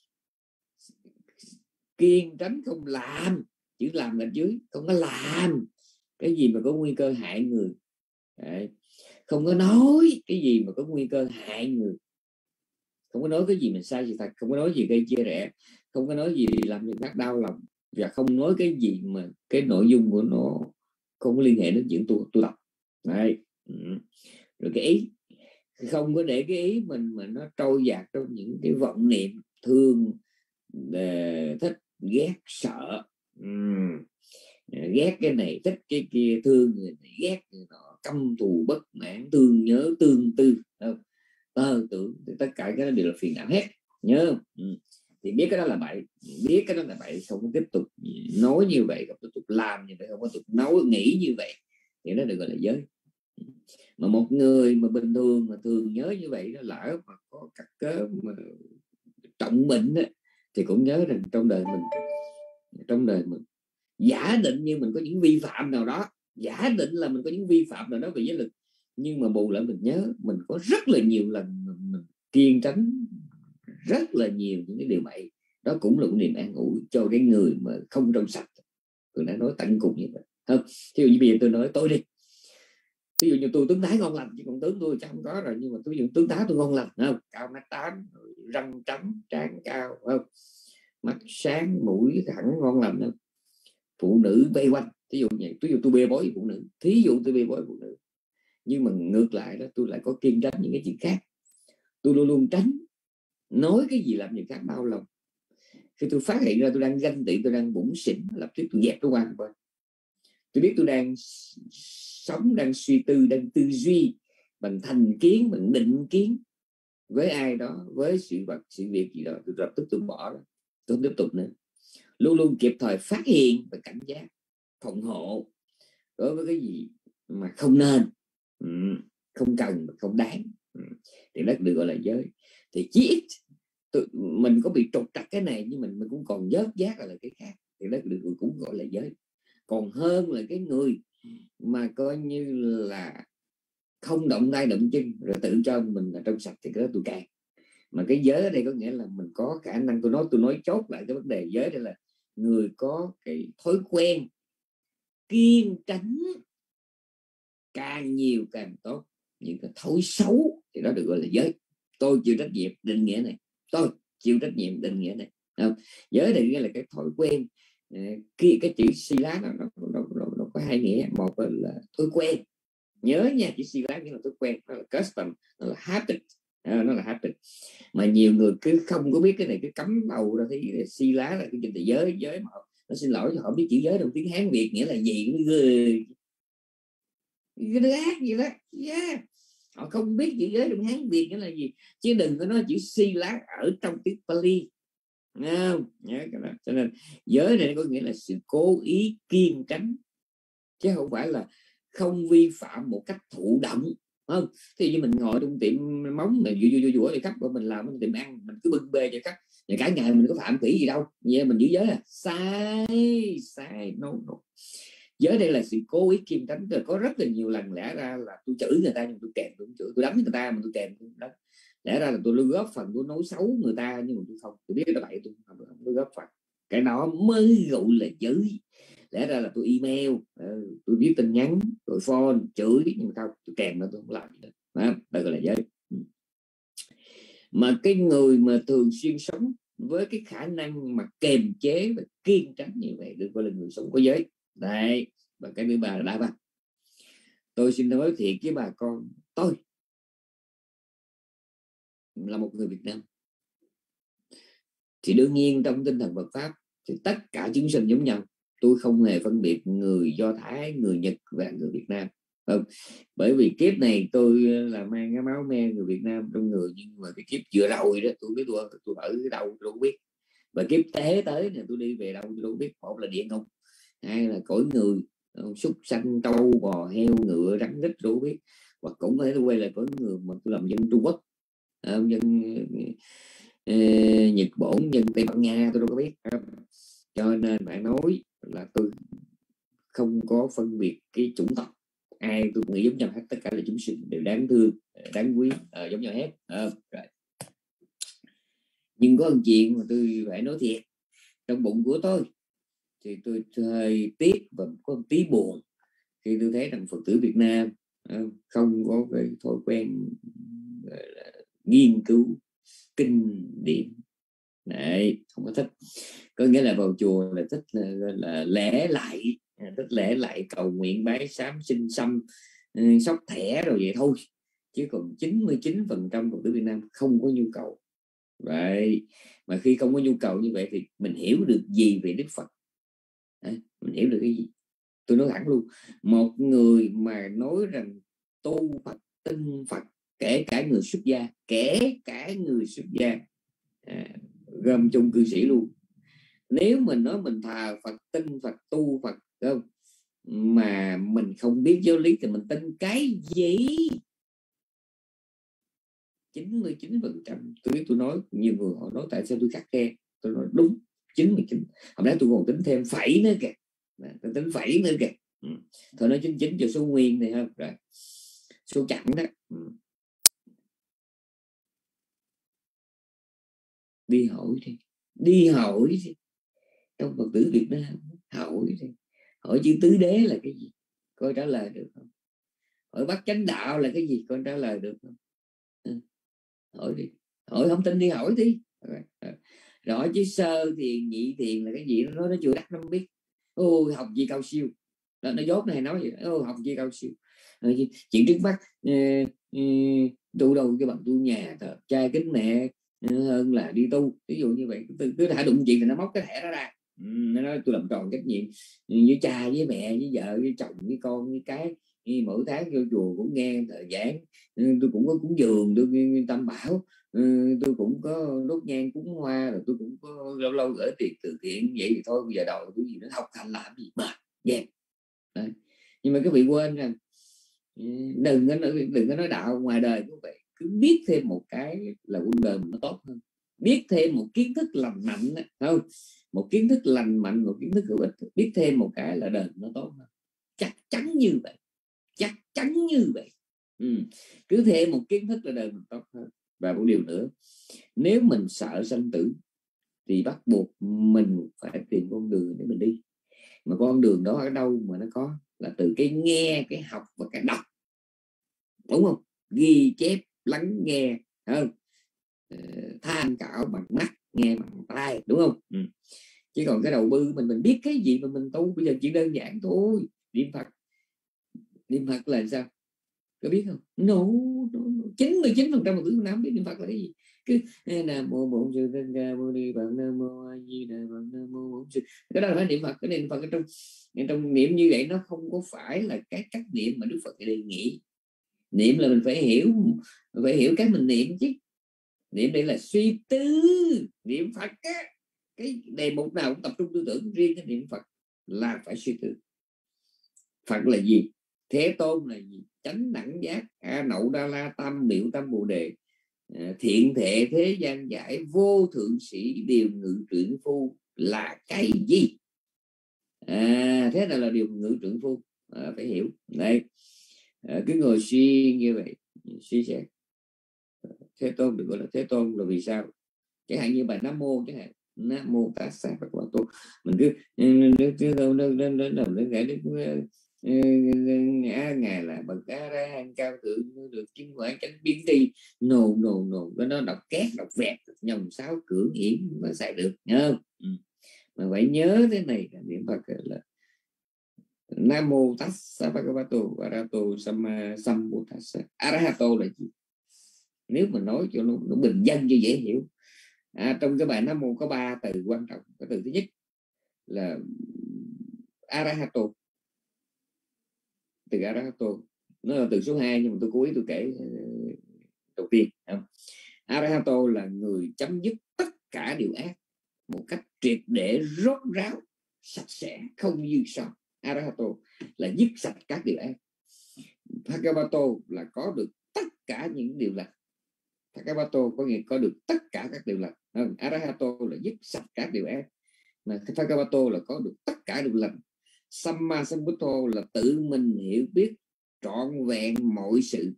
kiên tránh không làm, chữ làm là dưới, không có làm cái gì mà có nguy cơ hại người. Đấy. Không có nói cái gì mà có nguy cơ hại người, không có nói cái gì mình sai sự thật, không có nói gì gây chia rẽ, không có nói gì làm người khác đau lòng, và không nói cái gì mà cái nội dung của nó không có liên hệ đến chuyện tu tập. Đấy. Rồi cái ý không có để cái ý mình mà nó trôi dạt trong những cái vọng niệm thương, thích, ghét, sợ, ghét cái này thích cái kia, thương người này ghét người nọ, căm thù bất mãn, thương nhớ tương tư, tưởng, tất cả cái đó đều là phiền não hết. Nhớ thì biết cái đó là bậy, biết cái đó là bậy, không có tiếp tục nói như vậy, không tiếp tục làm như vậy, không có tiếp tục nói nghĩ như vậy thì nó được gọi là giới. Mà một người mà bình thường mà thường nhớ như vậy, nó lỡ mà có cắt cớ mà trọng bệnh đó, thì cũng nhớ rằng trong đời mình giả định như mình có những vi phạm nào đó, giả định là mình có những vi phạm nào đó về giới luật, nhưng mà bù lại mình nhớ mình có rất là nhiều lần mình kiên tránh rất là nhiều những cái điều bậy. Đó cũng là một niềm an ủi cho cái người mà không trong sạch. Tôi đã nói tận cùng như vậy không. Ví dụ như bây giờ tôi nói tôi đi, ví dụ như tôi tướng tá ngon lành, chứ còn tướng tôi chắc không có rồi, nhưng mà tôi tướng tá tôi ngon lành không, cao mét 8, răng trắng, trán cao không, mắt sáng, mũi thẳng, ngon lành không. Phụ nữ vây quanh, thí dụ như tôi bê bối phụ nữ, thí dụ tôi bê bối phụ nữ, nhưng mà ngược lại đó tôi lại có kiên tránh những cái chuyện khác. Tôi luôn luôn tránh nói cái gì làm người khác đau lòng. Khi tôi phát hiện ra tôi đang ganh tị, tôi đang bủn xỉn, lập tức tôi dẹp nó qua. Tôi biết tôi đang sống, đang suy tư, đang tư duy bằng thành kiến, bằng định kiến với ai đó, với sự vật, sự việc gì đó, tôi lập tức tôi bỏ đó, tôi không tiếp tục nữa. Luôn luôn kịp thời phát hiện và cảnh giác, phòng hộ đối với cái gì mà không nên, không cần, không đáng, thì đó được gọi là giới. Thì chí ít mình có bị trục trặc cái này, nhưng mình cũng còn vớt giác là cái khác, thì đó được cũng gọi là giới. Còn hơn là cái người mà coi như là không động tay động chân, rồi tự cho mình là trong sạch thì cái đó tôi cạn. Mà cái giới ở đây có nghĩa là mình có khả năng, tôi nói chốt lại cái vấn đề giới đây là người có cái thói quen kiêng tránh càng nhiều càng tốt những cái thói xấu, thì đó được gọi là giới. Tôi chịu trách nhiệm định nghĩa này, tôi chịu trách nhiệm định nghĩa này. Không? Giới đây nghĩa là cái thói quen. Cái chữ sila nó có hai nghĩa. Một là thói quen, nhớ nha, chữ sila nghĩa là thói quen, nó là custom, nó là habit. Nó là habit. Mà nhiều người cứ không có biết cái này, cứ cắm đầu ra thấy sila là cái chuyện giới mà nó xin lỗi họ biết chữ giới trong tiếng Hán Việt nghĩa là gì, cái ác gì đó. Họ không biết chữ giới trong Hán Việt nghĩa là gì, chứ đừng có nói chữ sila ở trong tiếng Pali. Không? Nhớ cái đó. Cho nên giới này có nghĩa là sự cố ý kiêng tránh, chứ không phải là không vi phạm một cách thụ động. Không, thì như mình ngồi trong tiệm móng này vui để khách của mình làm trong tiệm ăn, mình cứ bưng bê cho khách, và cả ngày mình có phạm kỹ gì đâu, vậy mình giữ giới à? Sai, no. Giới đây là sự cố ý kiêng tránh. Có rất là nhiều lần lẽ ra là tôi chửi người ta nhưng tôi kèm, tôi chửi, tôi đánh người ta mà tôi kèm đó. Lẽ ra là tôi góp phần tôi nói xấu người ta, nhưng mà tôi không, tôi biết cái vậy, tôi không góp phần. Cái đó mới gọi là giới. Lẽ ra là tôi email, tôi viết tin nhắn, tôi phone chửi, nhưng mà không, tôi kèm nó, tôi không làm gì đó. Đó gọi là giới. Mà cái người mà thường xuyên sống với cái khả năng mà kềm chế và kiêng tránh như vậy được gọi là người sống có giới. Đấy. Và cái thứ ba là đa văn. Tôi xin nói thiệt với bà con, tôi là một người Việt Nam, thì đương nhiên trong tinh thần Phật pháp thì tất cả chúng sinh giống nhau. Tôi không hề phân biệt người Do Thái, người Nhật và người Việt Nam. Không. Bởi vì kiếp này tôi là mang cái máu me người Việt Nam trong người, nhưng mà cái kiếp vừa rồi đó tôi biết tôi ở cái đâu tôi không biết, và kiếp tế tới này tôi đi về đâu tôi không biết. Một là địa ngục, hai là cõi người, súc sanh, trâu bò, heo, ngựa, rắn rít tôi không biết, hoặc cũng có thể tôi quay lại cõi người mà tôi làm dân Trung Quốc, dân Nhật Bản, dân Tây Ban Nha, tôi đâu có biết. Cho nên bạn nói là tôi không có phân biệt cái chủng tộc, ai tôi nghĩ giống nhau hết, tất cả là chúng sinh đều đáng thương, đáng quý, giống nhau hết. Rồi. Nhưng có một chuyện mà tôi phải nói thiệt, trong bụng của tôi thì tôi hơi tiếc và có một tí buồn khi tôi thấy rằng Phật tử Việt Nam không có cái thói quen nghiên cứu kinh điển. Đấy, không có thích. Có nghĩa là vào chùa là thích là lễ lại, thích lễ lại cầu nguyện bái sám xin xăm sóc thẻ rồi vậy thôi, chứ còn 99% Phật tử Việt Nam không có nhu cầu. Vậy mà khi không có nhu cầu như vậy thì mình hiểu được gì về Đức Phật? Mình hiểu được cái gì? Tôi nói thẳng luôn, một người mà nói rằng tu Phật, tin Phật, kể cả người xuất gia, gồm chung cư sĩ luôn, nếu mình nói mình thờ Phật, tin Phật, tu Phật không, mà mình không biết giáo lý thì mình tin cái gì? 99%. Tôi nói nhiều người họ nói tại sao tôi khắc khe, tôi nói đúng 99. Hôm nay tôi còn tính thêm phẩy nữa kìa, tôi tính phẩy nữa kìa. Thôi nói 99 cho số nguyên này không, rồi số chẵn đó. Đi hỏi đi, trong Phật tử Việt Nam hỏi chữ tứ đế là cái gì, coi trả lời được không? Hỏi bát chánh đạo là cái gì, coi trả lời được không? Hỏi đi, hỏi không tin đi hỏi đi. Rồi chứ sơ thiền, nhị thiền là cái gì, nó chưa đắc, nó không biết. Ôi học gì cao siêu, nó dốt này nói gì, học gì cao siêu. Chuyện trước mắt tu đâu cái bằng tu nhà trai kính mẹ hơn là đi tu, ví dụ như vậy. Cứ thả đụng chuyện thì nó móc cái thẻ đó ra, nó nói tôi làm tròn trách nhiệm với cha, với mẹ, với vợ, với chồng, với con, với cái. Mỗi tháng vô chùa cũng nghe thời giảng, tôi cũng có cúng dường, tôi tam bảo, tôi cũng có đốt nhang cúng hoa, rồi tôi cũng có lâu lâu gửi tiền từ thiện. Vậy thì thôi bây giờ đầu cái gì nó học hành làm gì mà Đấy. Nhưng mà các vị quên rằng đừng có nói đạo ngoài đời cũng vậy, cứ biết thêm một cái là quân đời nó tốt hơn, biết thêm một kiến thức lành mạnh đó, không? Một kiến thức lành mạnh, một kiến thức hữu ích, biết thêm một cái là đời nó tốt hơn. Chắc chắn như vậy. Cứ thêm một kiến thức là đời mình tốt hơn. Và một điều nữa, nếu mình sợ sanh tử thì bắt buộc mình phải tìm con đường để mình đi. Mà con đường đó ở đâu mà nó có? Là từ cái nghe, cái học và cái đọc, đúng không? Ghi chép, lắng nghe, không? Tham khảo bằng mắt, nghe bằng tai, đúng không? Chứ còn cái đầu bư mình biết cái gì mà mình tu? Bây giờ chỉ đơn giản thôi. Niệm Phật là sao? Có biết không? No, 99% một thứ không biết niệm Phật là cái gì. Cứ Nam mô Bổn Sư Thích Ca Mâu Ni Phật, Nam mô A Di Đà Phật, Nam mô Bổn Sư. Cái đó là phải niệm Phật. Cái niệm Phật trong niệm như vậy nó không có phải là cái cách niệm mà Đức Phật đề nghị. Niệm là mình phải hiểu cái mình niệm chứ. Niệm đây là suy tư. Niệm Phật á, cái đề mục nào cũng tập trung tư tưởng. Riêng cái niệm Phật là phải suy tư. Phật là gì? Thế Tôn là gì? Chánh đẳng giác, A Nậu Đa La, Tam Miệu Tam Bồ Đề, thiện thệ thế gian giải, vô thượng sĩ điều ngự truyện phu là cái gì? Thế nào là điều ngự truyện phu? Phải hiểu. Đây, cứ ngồi suy như vậy, suy xét. Thế Tôn được gọi là Thế Tôn là vì sao? Chẳng hạn như bài Nam Mô chẳng hạn, Nam Mô Tát Sa Phật Bà Tô, mình cứ Ngài là bậc A Ra Hán cao thượng, được chứng quả chánh biến tri. No, nó đọc két đọc vẹt nhầm sáo cưỡng yểm mà xài được, nhớ không? Mà phải nhớ thế này là niệm Phật là Nam Mô Tát Sa Phật Bà Tô Arahato Sambuddhassa. Arahato là gì? Nếu mà nói cho nó bình dân cho dễ hiểu, trong cái bài Nam Mô có 3 từ quan trọng. Cái từ thứ nhất là Arahato. Từ Arahato nó là từ số 2, nhưng mà tôi cố ý tôi kể đầu tiên. Arahato là người chấm dứt tất cả điều ác một cách triệt để, rốt ráo, sạch sẽ, không dư sót. Arahato là dứt sạch các điều ác. Bhagavato là có được tất cả những điều lành. Bhagavato có nghĩa có được tất cả các điều lành. Arahato là dứt sạch các điều ác, mà Bhagavato là có được tất cả điều lành. Samma Sambuddho là tự mình hiểu biết trọn vẹn mọi sự.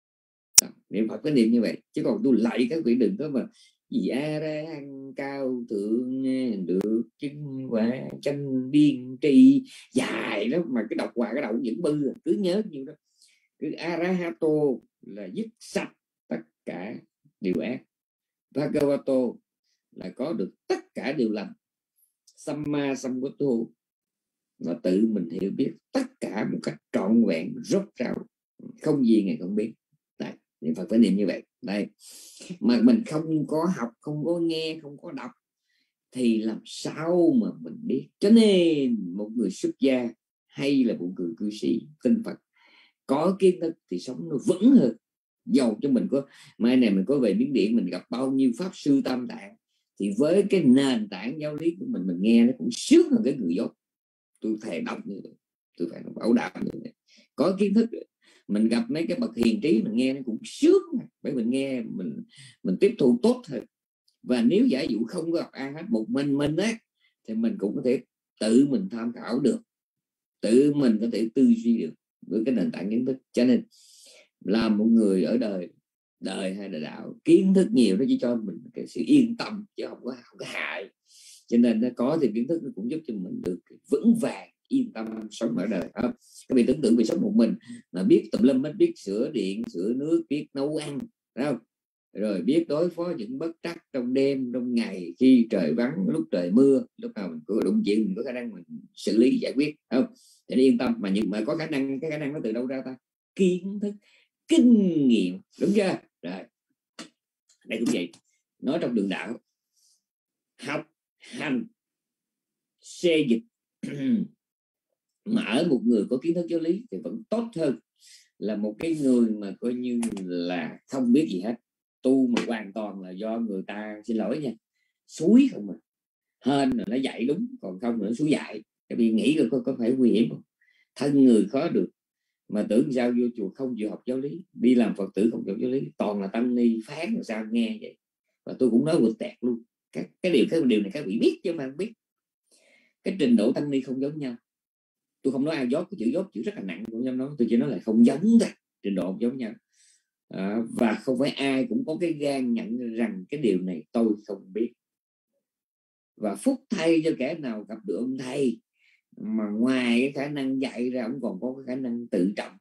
Niệm Phật có niệm như vậy. Chứ còn tôi lại các vị đừng có mà gì A Ra Hán cao thượng được chứng quả chánh biên tri dài đó, mà cái đọc hoài cái đầu những bư. Cứ nhớ như đó, cứ Arahato là dứt sạch tất cả điều ác. Bhagavato là có được tất cả điều lành. Samma Sambuddho là tự mình hiểu biết tất cả một cách trọn vẹn, rốt ráo, không gì Ngài không biết. Đây, niệm Phật phải niệm như vậy. Đây, mà mình không có học, không có nghe, không có đọc thì làm sao mà mình biết? Cho nên một người xuất gia hay là một người cư sĩ tin Phật có kiến thức thì sống nó vững hơn. Dầu cho mình có mai này mình có về Miến Điện, mình gặp bao nhiêu pháp sư Tam Tạng, thì với cái nền tảng giáo lý của mình nghe nó cũng sướng hơn cái người dốt. Tôi thề đọc như vậy, tôi phải bảo đảm như vậy. Có kiến thức mình gặp mấy cái bậc hiền trí mình nghe nó cũng sướng, bởi mình nghe mình tiếp thu tốt hơn. Và nếu giả dụ không có gặp ai hết, một mình á, thì mình cũng có thể tự mình tham khảo được, tự mình có thể tư duy được với cái nền tảng kiến thức. Cho nên làm một người ở đời hay là đạo, kiến thức nhiều nó chỉ cho mình cái sự yên tâm chứ không có hại. Cho nên nó có thì kiến thức nó cũng giúp cho mình được vững vàng, yên tâm sống ở đời. Các vị tưởng tượng về sống một mình mà biết tùm lum hết, biết sửa điện, sửa nước, biết nấu ăn, không? Rồi biết đối phó những bất trắc trong đêm, trong ngày, khi trời vắng, lúc trời mưa, lúc nào mình có đụng chuyện mình có khả năng mình xử lý giải quyết, không? Thì yên tâm. Mà có khả năng, cái khả năng nó từ đâu ra ta? Kiến thức, kinh nghiệm, đúng chưa? Rồi đây cũng vậy. Nói trong đường đạo, học hành xê dịch mà ở một người có kiến thức giáo lý thì vẫn tốt hơn là một cái người mà coi như là không biết gì hết. Tu mà hoàn toàn là do người ta, xin lỗi nha, suối không mà. Hên là nó dạy đúng, còn không là nó suối dạy. Tại vì nghĩ có phải nguy hiểm không? Thân người khó được mà tưởng sao vô chùa không chịu học giáo lý, đi làm Phật tử không chịu giáo lý, toàn là tăng ni phán làm sao nghe vậy. Và tôi cũng nói vượt tẹt luôn. Cái điều này các vị biết chứ mà không biết. Cái trình độ tăng ni không giống nhau. Tôi không nói ai dốt, cái chữ dốt chữ rất là nặng, không dám nói. Tôi chỉ nói là không giống thôi. trình độ giống nhau. Và không phải ai cũng có cái gan nhận rằng cái điều này tôi không biết. Và phúc thay cho kẻ nào gặp được ông thầy mà ngoài cái khả năng dạy ra, ông còn có cái khả năng tự trọng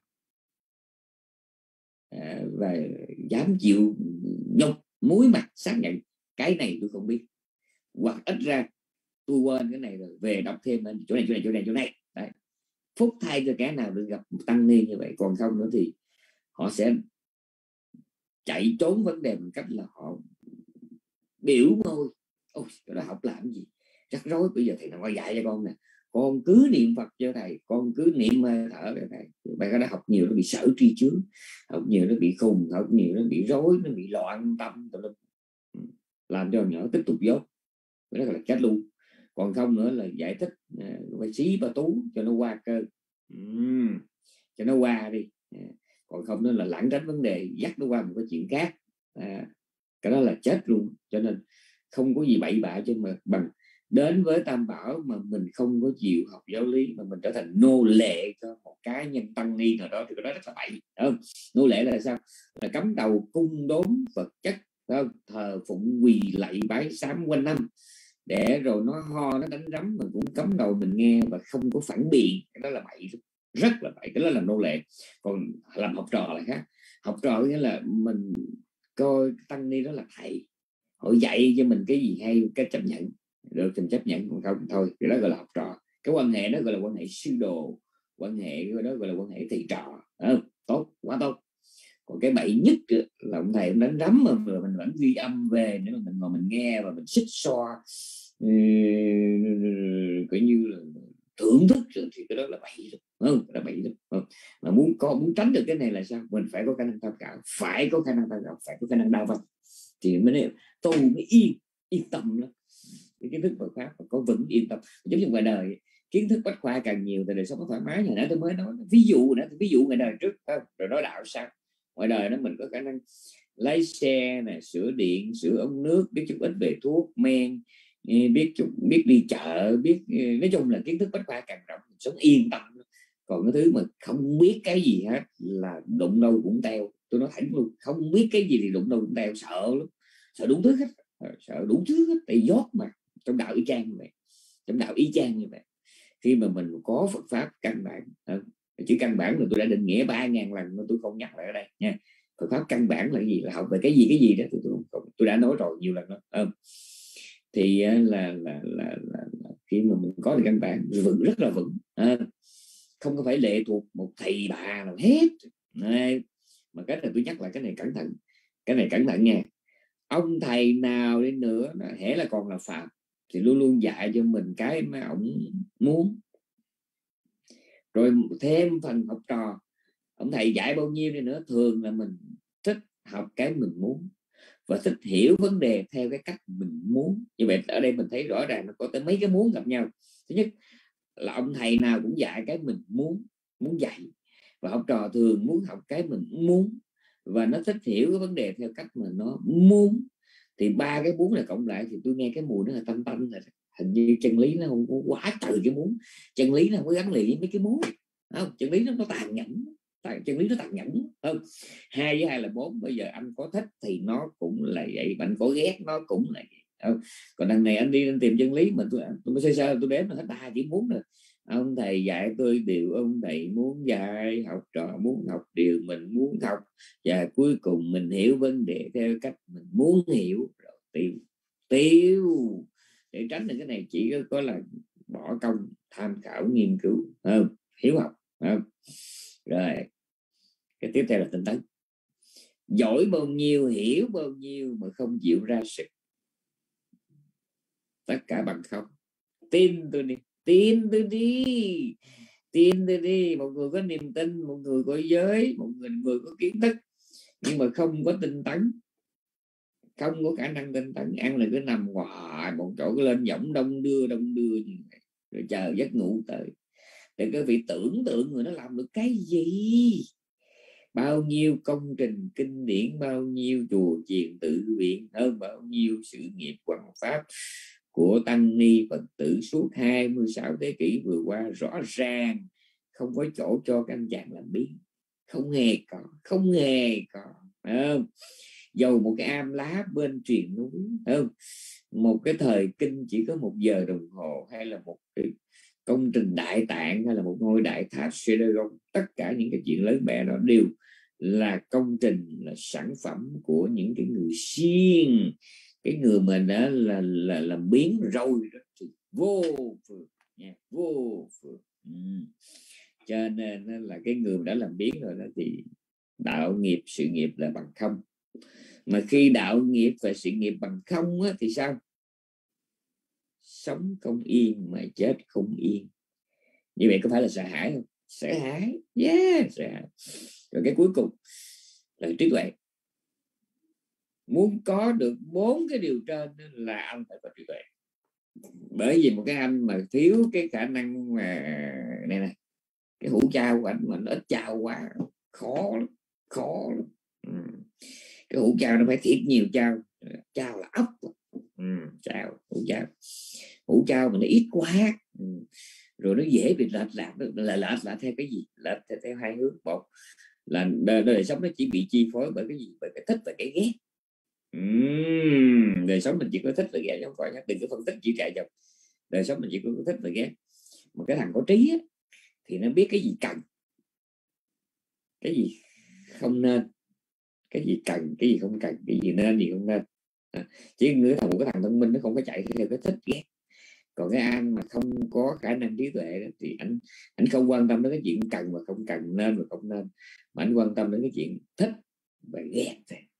và dám chịu nhục muối mặt xác nhận cái này tôi không biết, hoặc ít ra tôi quên cái này rồi, về đọc thêm chỗ này. Đấy. Phúc thay cho kẻ nào được gặp một tăng ni như vậy. Còn không nữa thì họ sẽ chạy trốn vấn đề bằng cách là họ biểu môi: ôi cái đó học làm gì, rắc rối, bây giờ thầy nào dạy cho con nè, con cứ niệm Phật cho thầy, con cứ niệm hơi thở cho thầy. Bạn đã học nhiều nó bị sở tri chướng, học nhiều nó bị khùng, học nhiều nó bị rối, nó bị loạn tâm, làm cho nhỏ tiếp tục dốt. Đó là chết luôn. Còn không nữa là giải thích phải xí bà tú cho nó qua cơ, cho nó qua đi. Còn không nữa là lãng tránh vấn đề, dắt nó qua một cái chuyện khác. Cái đó là chết luôn. Cho nên không có gì bậy bạ chứ mà bằng đến với Tam Bảo mà mình không có chịu học giáo lý, mà mình trở thành nô lệ cho một cá nhân tăng ni nào đó, thì cái đó rất là bậy, không? Nô lệ là sao? Là cắm đầu cung đốn vật chất, không? Thờ phụng quỳ lạy bái sám quanh năm, để rồi nó ho nó đánh rắm mình cũng cắm đầu mình nghe và không có phản biện. Cái đó là bậy, rất là bậy. Cái đó là nô lệ. Còn làm học trò là khác. Học trò nghĩa là mình coi tăng ni đó là thầy, họ dạy cho mình cái gì hay cái chấp nhận được, mình chấp nhận, còn không thôi. Cái đó gọi là học trò. Cái quan hệ đó gọi là quan hệ sư đồ, quan hệ đó gọi là quan hệ thầy trò. Tốt, quá tốt. Còn cái bậy nhất là ông thầy ông đánh rắm mà mình vẫn ghi âm về để mà mình ngồi mình nghe và mình xích xoa, coi như là thưởng thức rồi, thì cái đó là bậy rồi, không? Là bậy rồi. Mà muốn tránh được cái này là sao? Mình phải có khả năng tham khảo, phải có khả năng đa văn, thì tôi mới yên tâm đó. Cái kiến thức Phật pháp có vững yên tâm. Giống như ngoài đời kiến thức bách khoa càng nhiều thì đời sống nó thoải mái. Hồi nãy tôi mới nói ví dụ ngoài đời trước, rồi nói đạo sao. Ngoài đời đó mình có khả năng lái xe này, sửa điện, sửa ống nước, biết chút ít về thuốc men, biết đi chợ, biết nói chung là kiến thức bách khoa càng rộng, mình sống yên tâm. Còn cái thứ mà không biết cái gì hết là đụng đâu cũng teo. Tôi nói thẳng luôn, không biết cái gì thì đụng đâu cũng teo, sợ lắm, sợ đủ thứ hết, tại dốt mà. Trong đạo y chang như vậy. Khi mà mình có Phật pháp căn bản, chữ căn bản là tôi đã định nghĩa 3.000 lần mà tôi không nhắc lại ở đây nha. Phật pháp căn bản là cái gì? Là học về cái gì đó tôi đã nói rồi nhiều lần đó. Thì là khi mà mình có được căn bản vững, rất là vững, không có phải lệ thuộc một thầy bà nào hết. Mà cái này tôi nhắc lại, cái này cẩn thận nha. Ông thầy nào đi nữa hễ là còn là phạm thì luôn luôn dạy cho mình cái mà ông muốn. Rồi thêm phần học trò, ông thầy dạy bao nhiêu đi nữa, thường là mình thích học cái mình muốn và thích hiểu vấn đề theo cái cách mình muốn. Như vậy ở đây mình thấy rõ ràng nó có tới mấy cái muốn gặp nhau. Thứ nhất là ông thầy nào cũng dạy cái mình muốn dạy, và học trò thường muốn học cái mình muốn và nó thích hiểu cái vấn đề theo cách mà nó muốn. Thì ba cái muốn này cộng lại thì tôi nghe cái mùi nó là tanh rồi. Hình như chân lý nó không có quá trời cái muốn, chân lý nó không có gắn liền với mấy cái muốn, không? Chân lý nó tàn nhẫn, chân lý nó tàn nhẫn, không? 2 với 2 là 4. Bây giờ anh có thích thì nó cũng là vậy, anh có ghét nó cũng là vậy, không? Còn đằng này anh đi anh tìm chân lý mà tôi sơ tôi đếm là hết 3 chỉ muốn rồi. Ông thầy dạy tôi điều ông thầy muốn dạy, học trò muốn học điều mình muốn học, và cuối cùng mình hiểu vấn đề theo cách mình muốn hiểu, rồi tiêu. Để tránh được cái này chỉ có là bỏ công tham khảo nghiên cứu, hiếu học, không? Rồi cái tiếp theo là tinh tấn. Giỏi bao nhiêu, hiểu bao nhiêu mà không chịu ra sức, tất cả bằng không. Tin tôi đi. Một người có niềm tin, một người có giới, một người có kiến thức nhưng mà không có tinh tấn, không có khả năng tinh tấn, ăn là cứ nằm hoài một chỗ, cứ lên võng đông đưa như vậy, rồi chờ giấc ngủ tới. Để các vị tưởng tượng người nó làm được cái gì. Bao nhiêu công trình kinh điển, bao nhiêu chùa chiền tự viện, hơn bao nhiêu sự nghiệp hoằng pháp của tăng ni Phật tử suốt 26 thế kỷ vừa qua, rõ ràng không có chỗ cho các anh chàng làm biến, không hề có không? Dầu một cái am lá bên triền núi không? Một cái thời kinh chỉ có 1 giờ đồng hồ, hay là một cái công trình đại tạng, hay là một ngôi đại tháp Seragon, tất cả những cái chuyện lớn bé đó đều là công trình, là sản phẩm của những cái người siêng. Cái người mình đã là biến rồi đó thì vô phường nha, vô phường. Cho nên là cái người đã làm biến rồi đó thì đạo nghiệp sự nghiệp là bằng không. Mà khi đạo nghiệp và sự nghiệp bằng không á, thì sao? Sống không yên mà chết không yên. Như vậy có phải là sợ hãi không? Sợ hãi, yeah, sợ hãi. Rồi cái cuối cùng là trí tuệ. Muốn có được 4 cái điều trên là anh phải có trí tuệ. Bởi vì một cái anh mà thiếu cái khả năng mà này, cái hũ trao của anh mà nó ít trao quá, khó lắm. Cái hũ trao nó phải thiệt nhiều trao là ốc. Hũ trao mà nó ít quá, rồi nó dễ bị lệch lạc theo cái gì? Lệch theo 2 hướng. Một là đời sống nó chỉ bị chi phối bởi cái gì? Bởi cái thích và cái ghét. Đời sống mình chỉ có thích và ghét, không phải đừng có phân tích chỉ chạy dòng. Đời sống mình chỉ có thích và ghét. Một cái thằng có trí á, thì nó biết cái gì cần, cái gì không nên, cái gì cần, cái gì không cần, cái gì nên, gì không nên. Chỉ một cái thằng thông minh nó không có chạy theo cái thích ghét. Còn cái anh mà không có khả năng trí tuệ đó, thì anh không quan tâm đến cái chuyện cần và không cần, nên và không nên, mà anh quan tâm đến cái chuyện thích và ghét.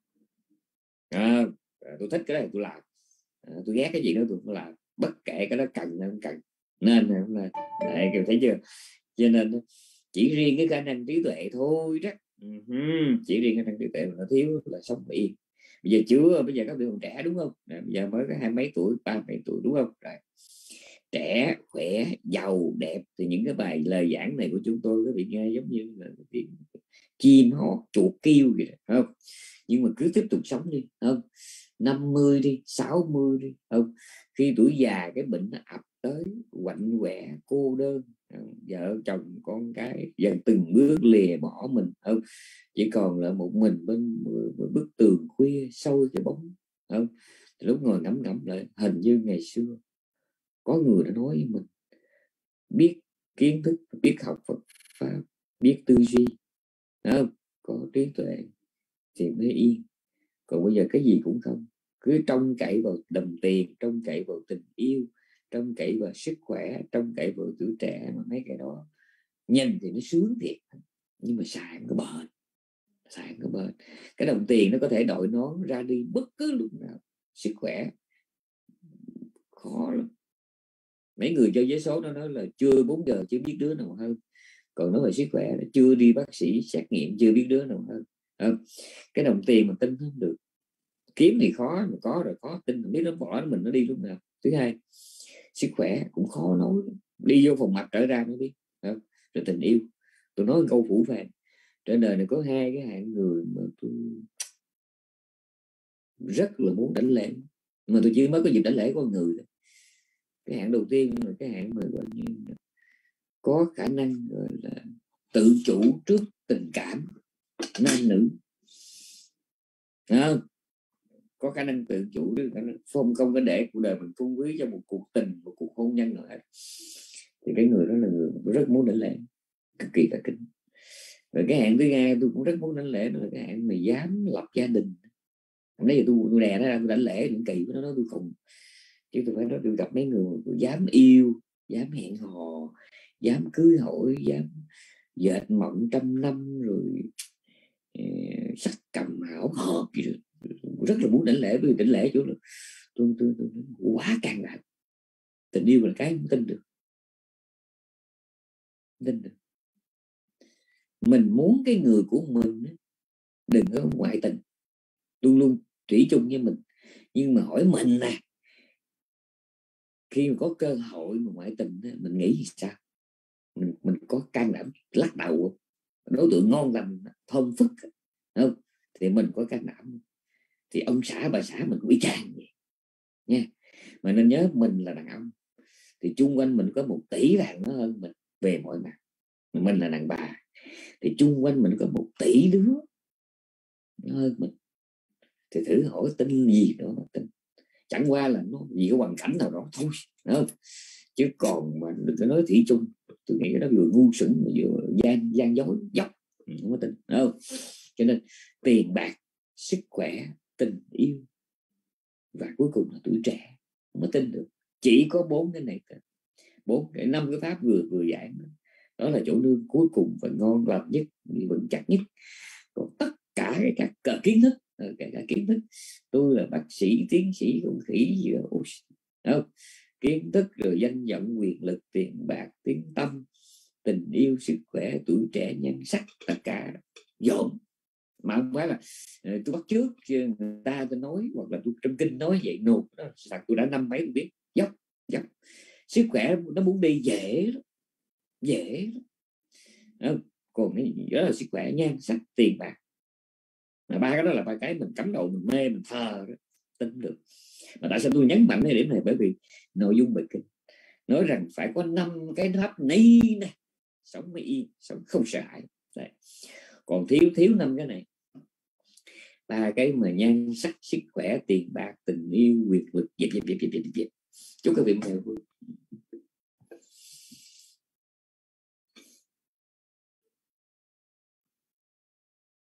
Tôi thích cái này tôi làm, tôi ghét cái gì đó tôi không làm, bất kể cái đó cần hay không cần, nên hay không nên. Đấy, thấy chưa? Cho nên chỉ riêng cái khả năng trí tuệ thôi đó, chỉ riêng khả năng trí tuệ mà nó thiếu là sống yên. Bây giờ các bạn còn trẻ đúng không? Bây giờ mới có 20 mấy tuổi, 30 mấy tuổi đúng không? Rồi. Trẻ, khỏe, giàu, đẹp thì những cái bài lời giảng này của chúng tôi có bị nghe giống như là tiếng chim hót, chuột kêu vậy, không? Nhưng mà cứ tiếp tục sống đi, không? 50 đi, 60 đi, không? Khi tuổi già cái bệnh nó ập tới, quạnh quẹ, cô đơn, vợ chồng con cái dần từng bước lìa bỏ mình, không? Chỉ còn là một mình bên bức tường khuya sâu cái bóng, không? Thì lúc ngồi ngẫm lại, hình như ngày xưa có người đã nói với mình, biết kiến thức, biết học Phật pháp, biết tư duy, không? Có trí tuệ thì mới yên. Còn bây giờ cái gì cũng không, cứ trông cậy vào đồng tiền, trông cậy vào tình yêu, trông cậy vào sức khỏe, trông cậy vào tuổi trẻ, mà mấy cái đó nhìn thì nó sướng thiệt, nhưng mà xài không có bền. Cái đồng tiền nó có thể đội nón ra đi bất cứ lúc nào, sức khỏe khó lắm. Mấy người chơi vé số nó nói là chưa 4 giờ chưa biết đứa nào hơn, còn nói về sức khỏe là chưa đi bác sĩ xét nghiệm chưa biết đứa nào hơn. Cái đồng tiền mà tin không được, kiếm thì khó, mà có rồi khó tin, không biết nó bỏ mình nó đi lúc nào. Thứ hai, sức khỏe cũng khó nói, đi vô phòng mạch trở ra mới biết. Rồi tình yêu, tôi nói một câu phủ phàng, trên đời này có 2 cái hạng người mà tôi rất là muốn đánh lễ, mà tôi chỉ mới có dịp đánh lễ con người. Cái hạng đầu tiên là cái hạng mà gọi như có khả năng gọi là tự chủ trước tình cảm nam nữ, có khả năng tự chủ, không có để cuộc đời mình phung phí cho một cuộc tình, một cuộc hôn nhân nào hết, thì cái người đó là người tôi rất muốn đánh lễ, cực kỳ là kính. Rồi cái hạng thứ hai tôi cũng rất muốn đánh lễ, là cái hạng mà dám lập gia đình. Nãy giờ tôi đè nó ra, tôi đánh lễ những kỳ với nó nói tôi khùng, chứ tôi phải nói tôi gặp mấy người tôi dám yêu, dám hẹn hò, dám cưới hỏi, dám dệt mộng 100 năm, rồi sắc cầm hảo hợp gì đó. Rất là muốn đánh lễ, vì đánh lễ chỗ là tôi quá càng đại. Tình yêu là cái không tin được. Mình muốn cái người của mình đừng có ngoại tình, luôn luôn thủy chung với mình. Nhưng mà hỏi mình nè, khi mà có cơ hội mà ngoại tình mình nghĩ gì sao? Mình có can đảm lắc đầu, đối tượng ngon lành thơm phức không, thì mình có can đảm. Thì ông xã bà xã mình cũng y chang vậy nha. Mà nên nhớ, mình là đàn ông thì chung quanh mình có 1 tỷ đàn nó hơn mình về mọi mặt, mình là đàn bà thì chung quanh mình có 1 tỷ đứa hơn mình, thì thử hỏi tin gì đó mà tin. Chẳng qua là nó vì cái hoàn cảnh nào đó thôi, không? Chứ còn mà đừng có nói thủy chung, tôi nghĩ nó vừa ngu xuẩn vừa gian dối dốc, không có tin, không? Cho nên tiền bạc, sức khỏe, tình yêu và cuối cùng là tuổi trẻ, không có tin được. Chỉ có 4 cái này, 5 cái pháp vừa giảng đó là chỗ nương cuối cùng và ngon lành nhất, vững chắc nhất. Còn tất cả các kiến thức, cả kiến thức, tôi là bác sĩ, tiến sĩ, con khỉ gì đó, không? Kiến thức rồi danh vọng, quyền lực, tiền bạc, tiếng tâm, tình yêu, sức khỏe, tuổi trẻ, nhan sắc, tất cả dồn. Mà không phải là tôi bắt trước người ta tôi nói, hoặc là tôi trong kinh nói vậy nộp đó, tôi đã năm mấy tôi biết. Dốc sức khỏe nó muốn đi dễ lắm. Còn cái đó là sức khỏe, nhan sắc, tiền bạc, mà 3 cái đó là 3 cái mình cắm đầu, mình mê, mình thờ đó, tin được. Mà tại sao tôi nhấn mạnh cái điểm này? Bởi vì nội dung bài kinh nói rằng phải có 5 cái pháp ni này, sống mới yên, sống không sợ hãi. Đấy. Còn thiếu 5 cái này, 3 cái mà nhan sắc, sức khỏe, tiền bạc, tình yêu, quyền lực, chúc các vị mèo vui.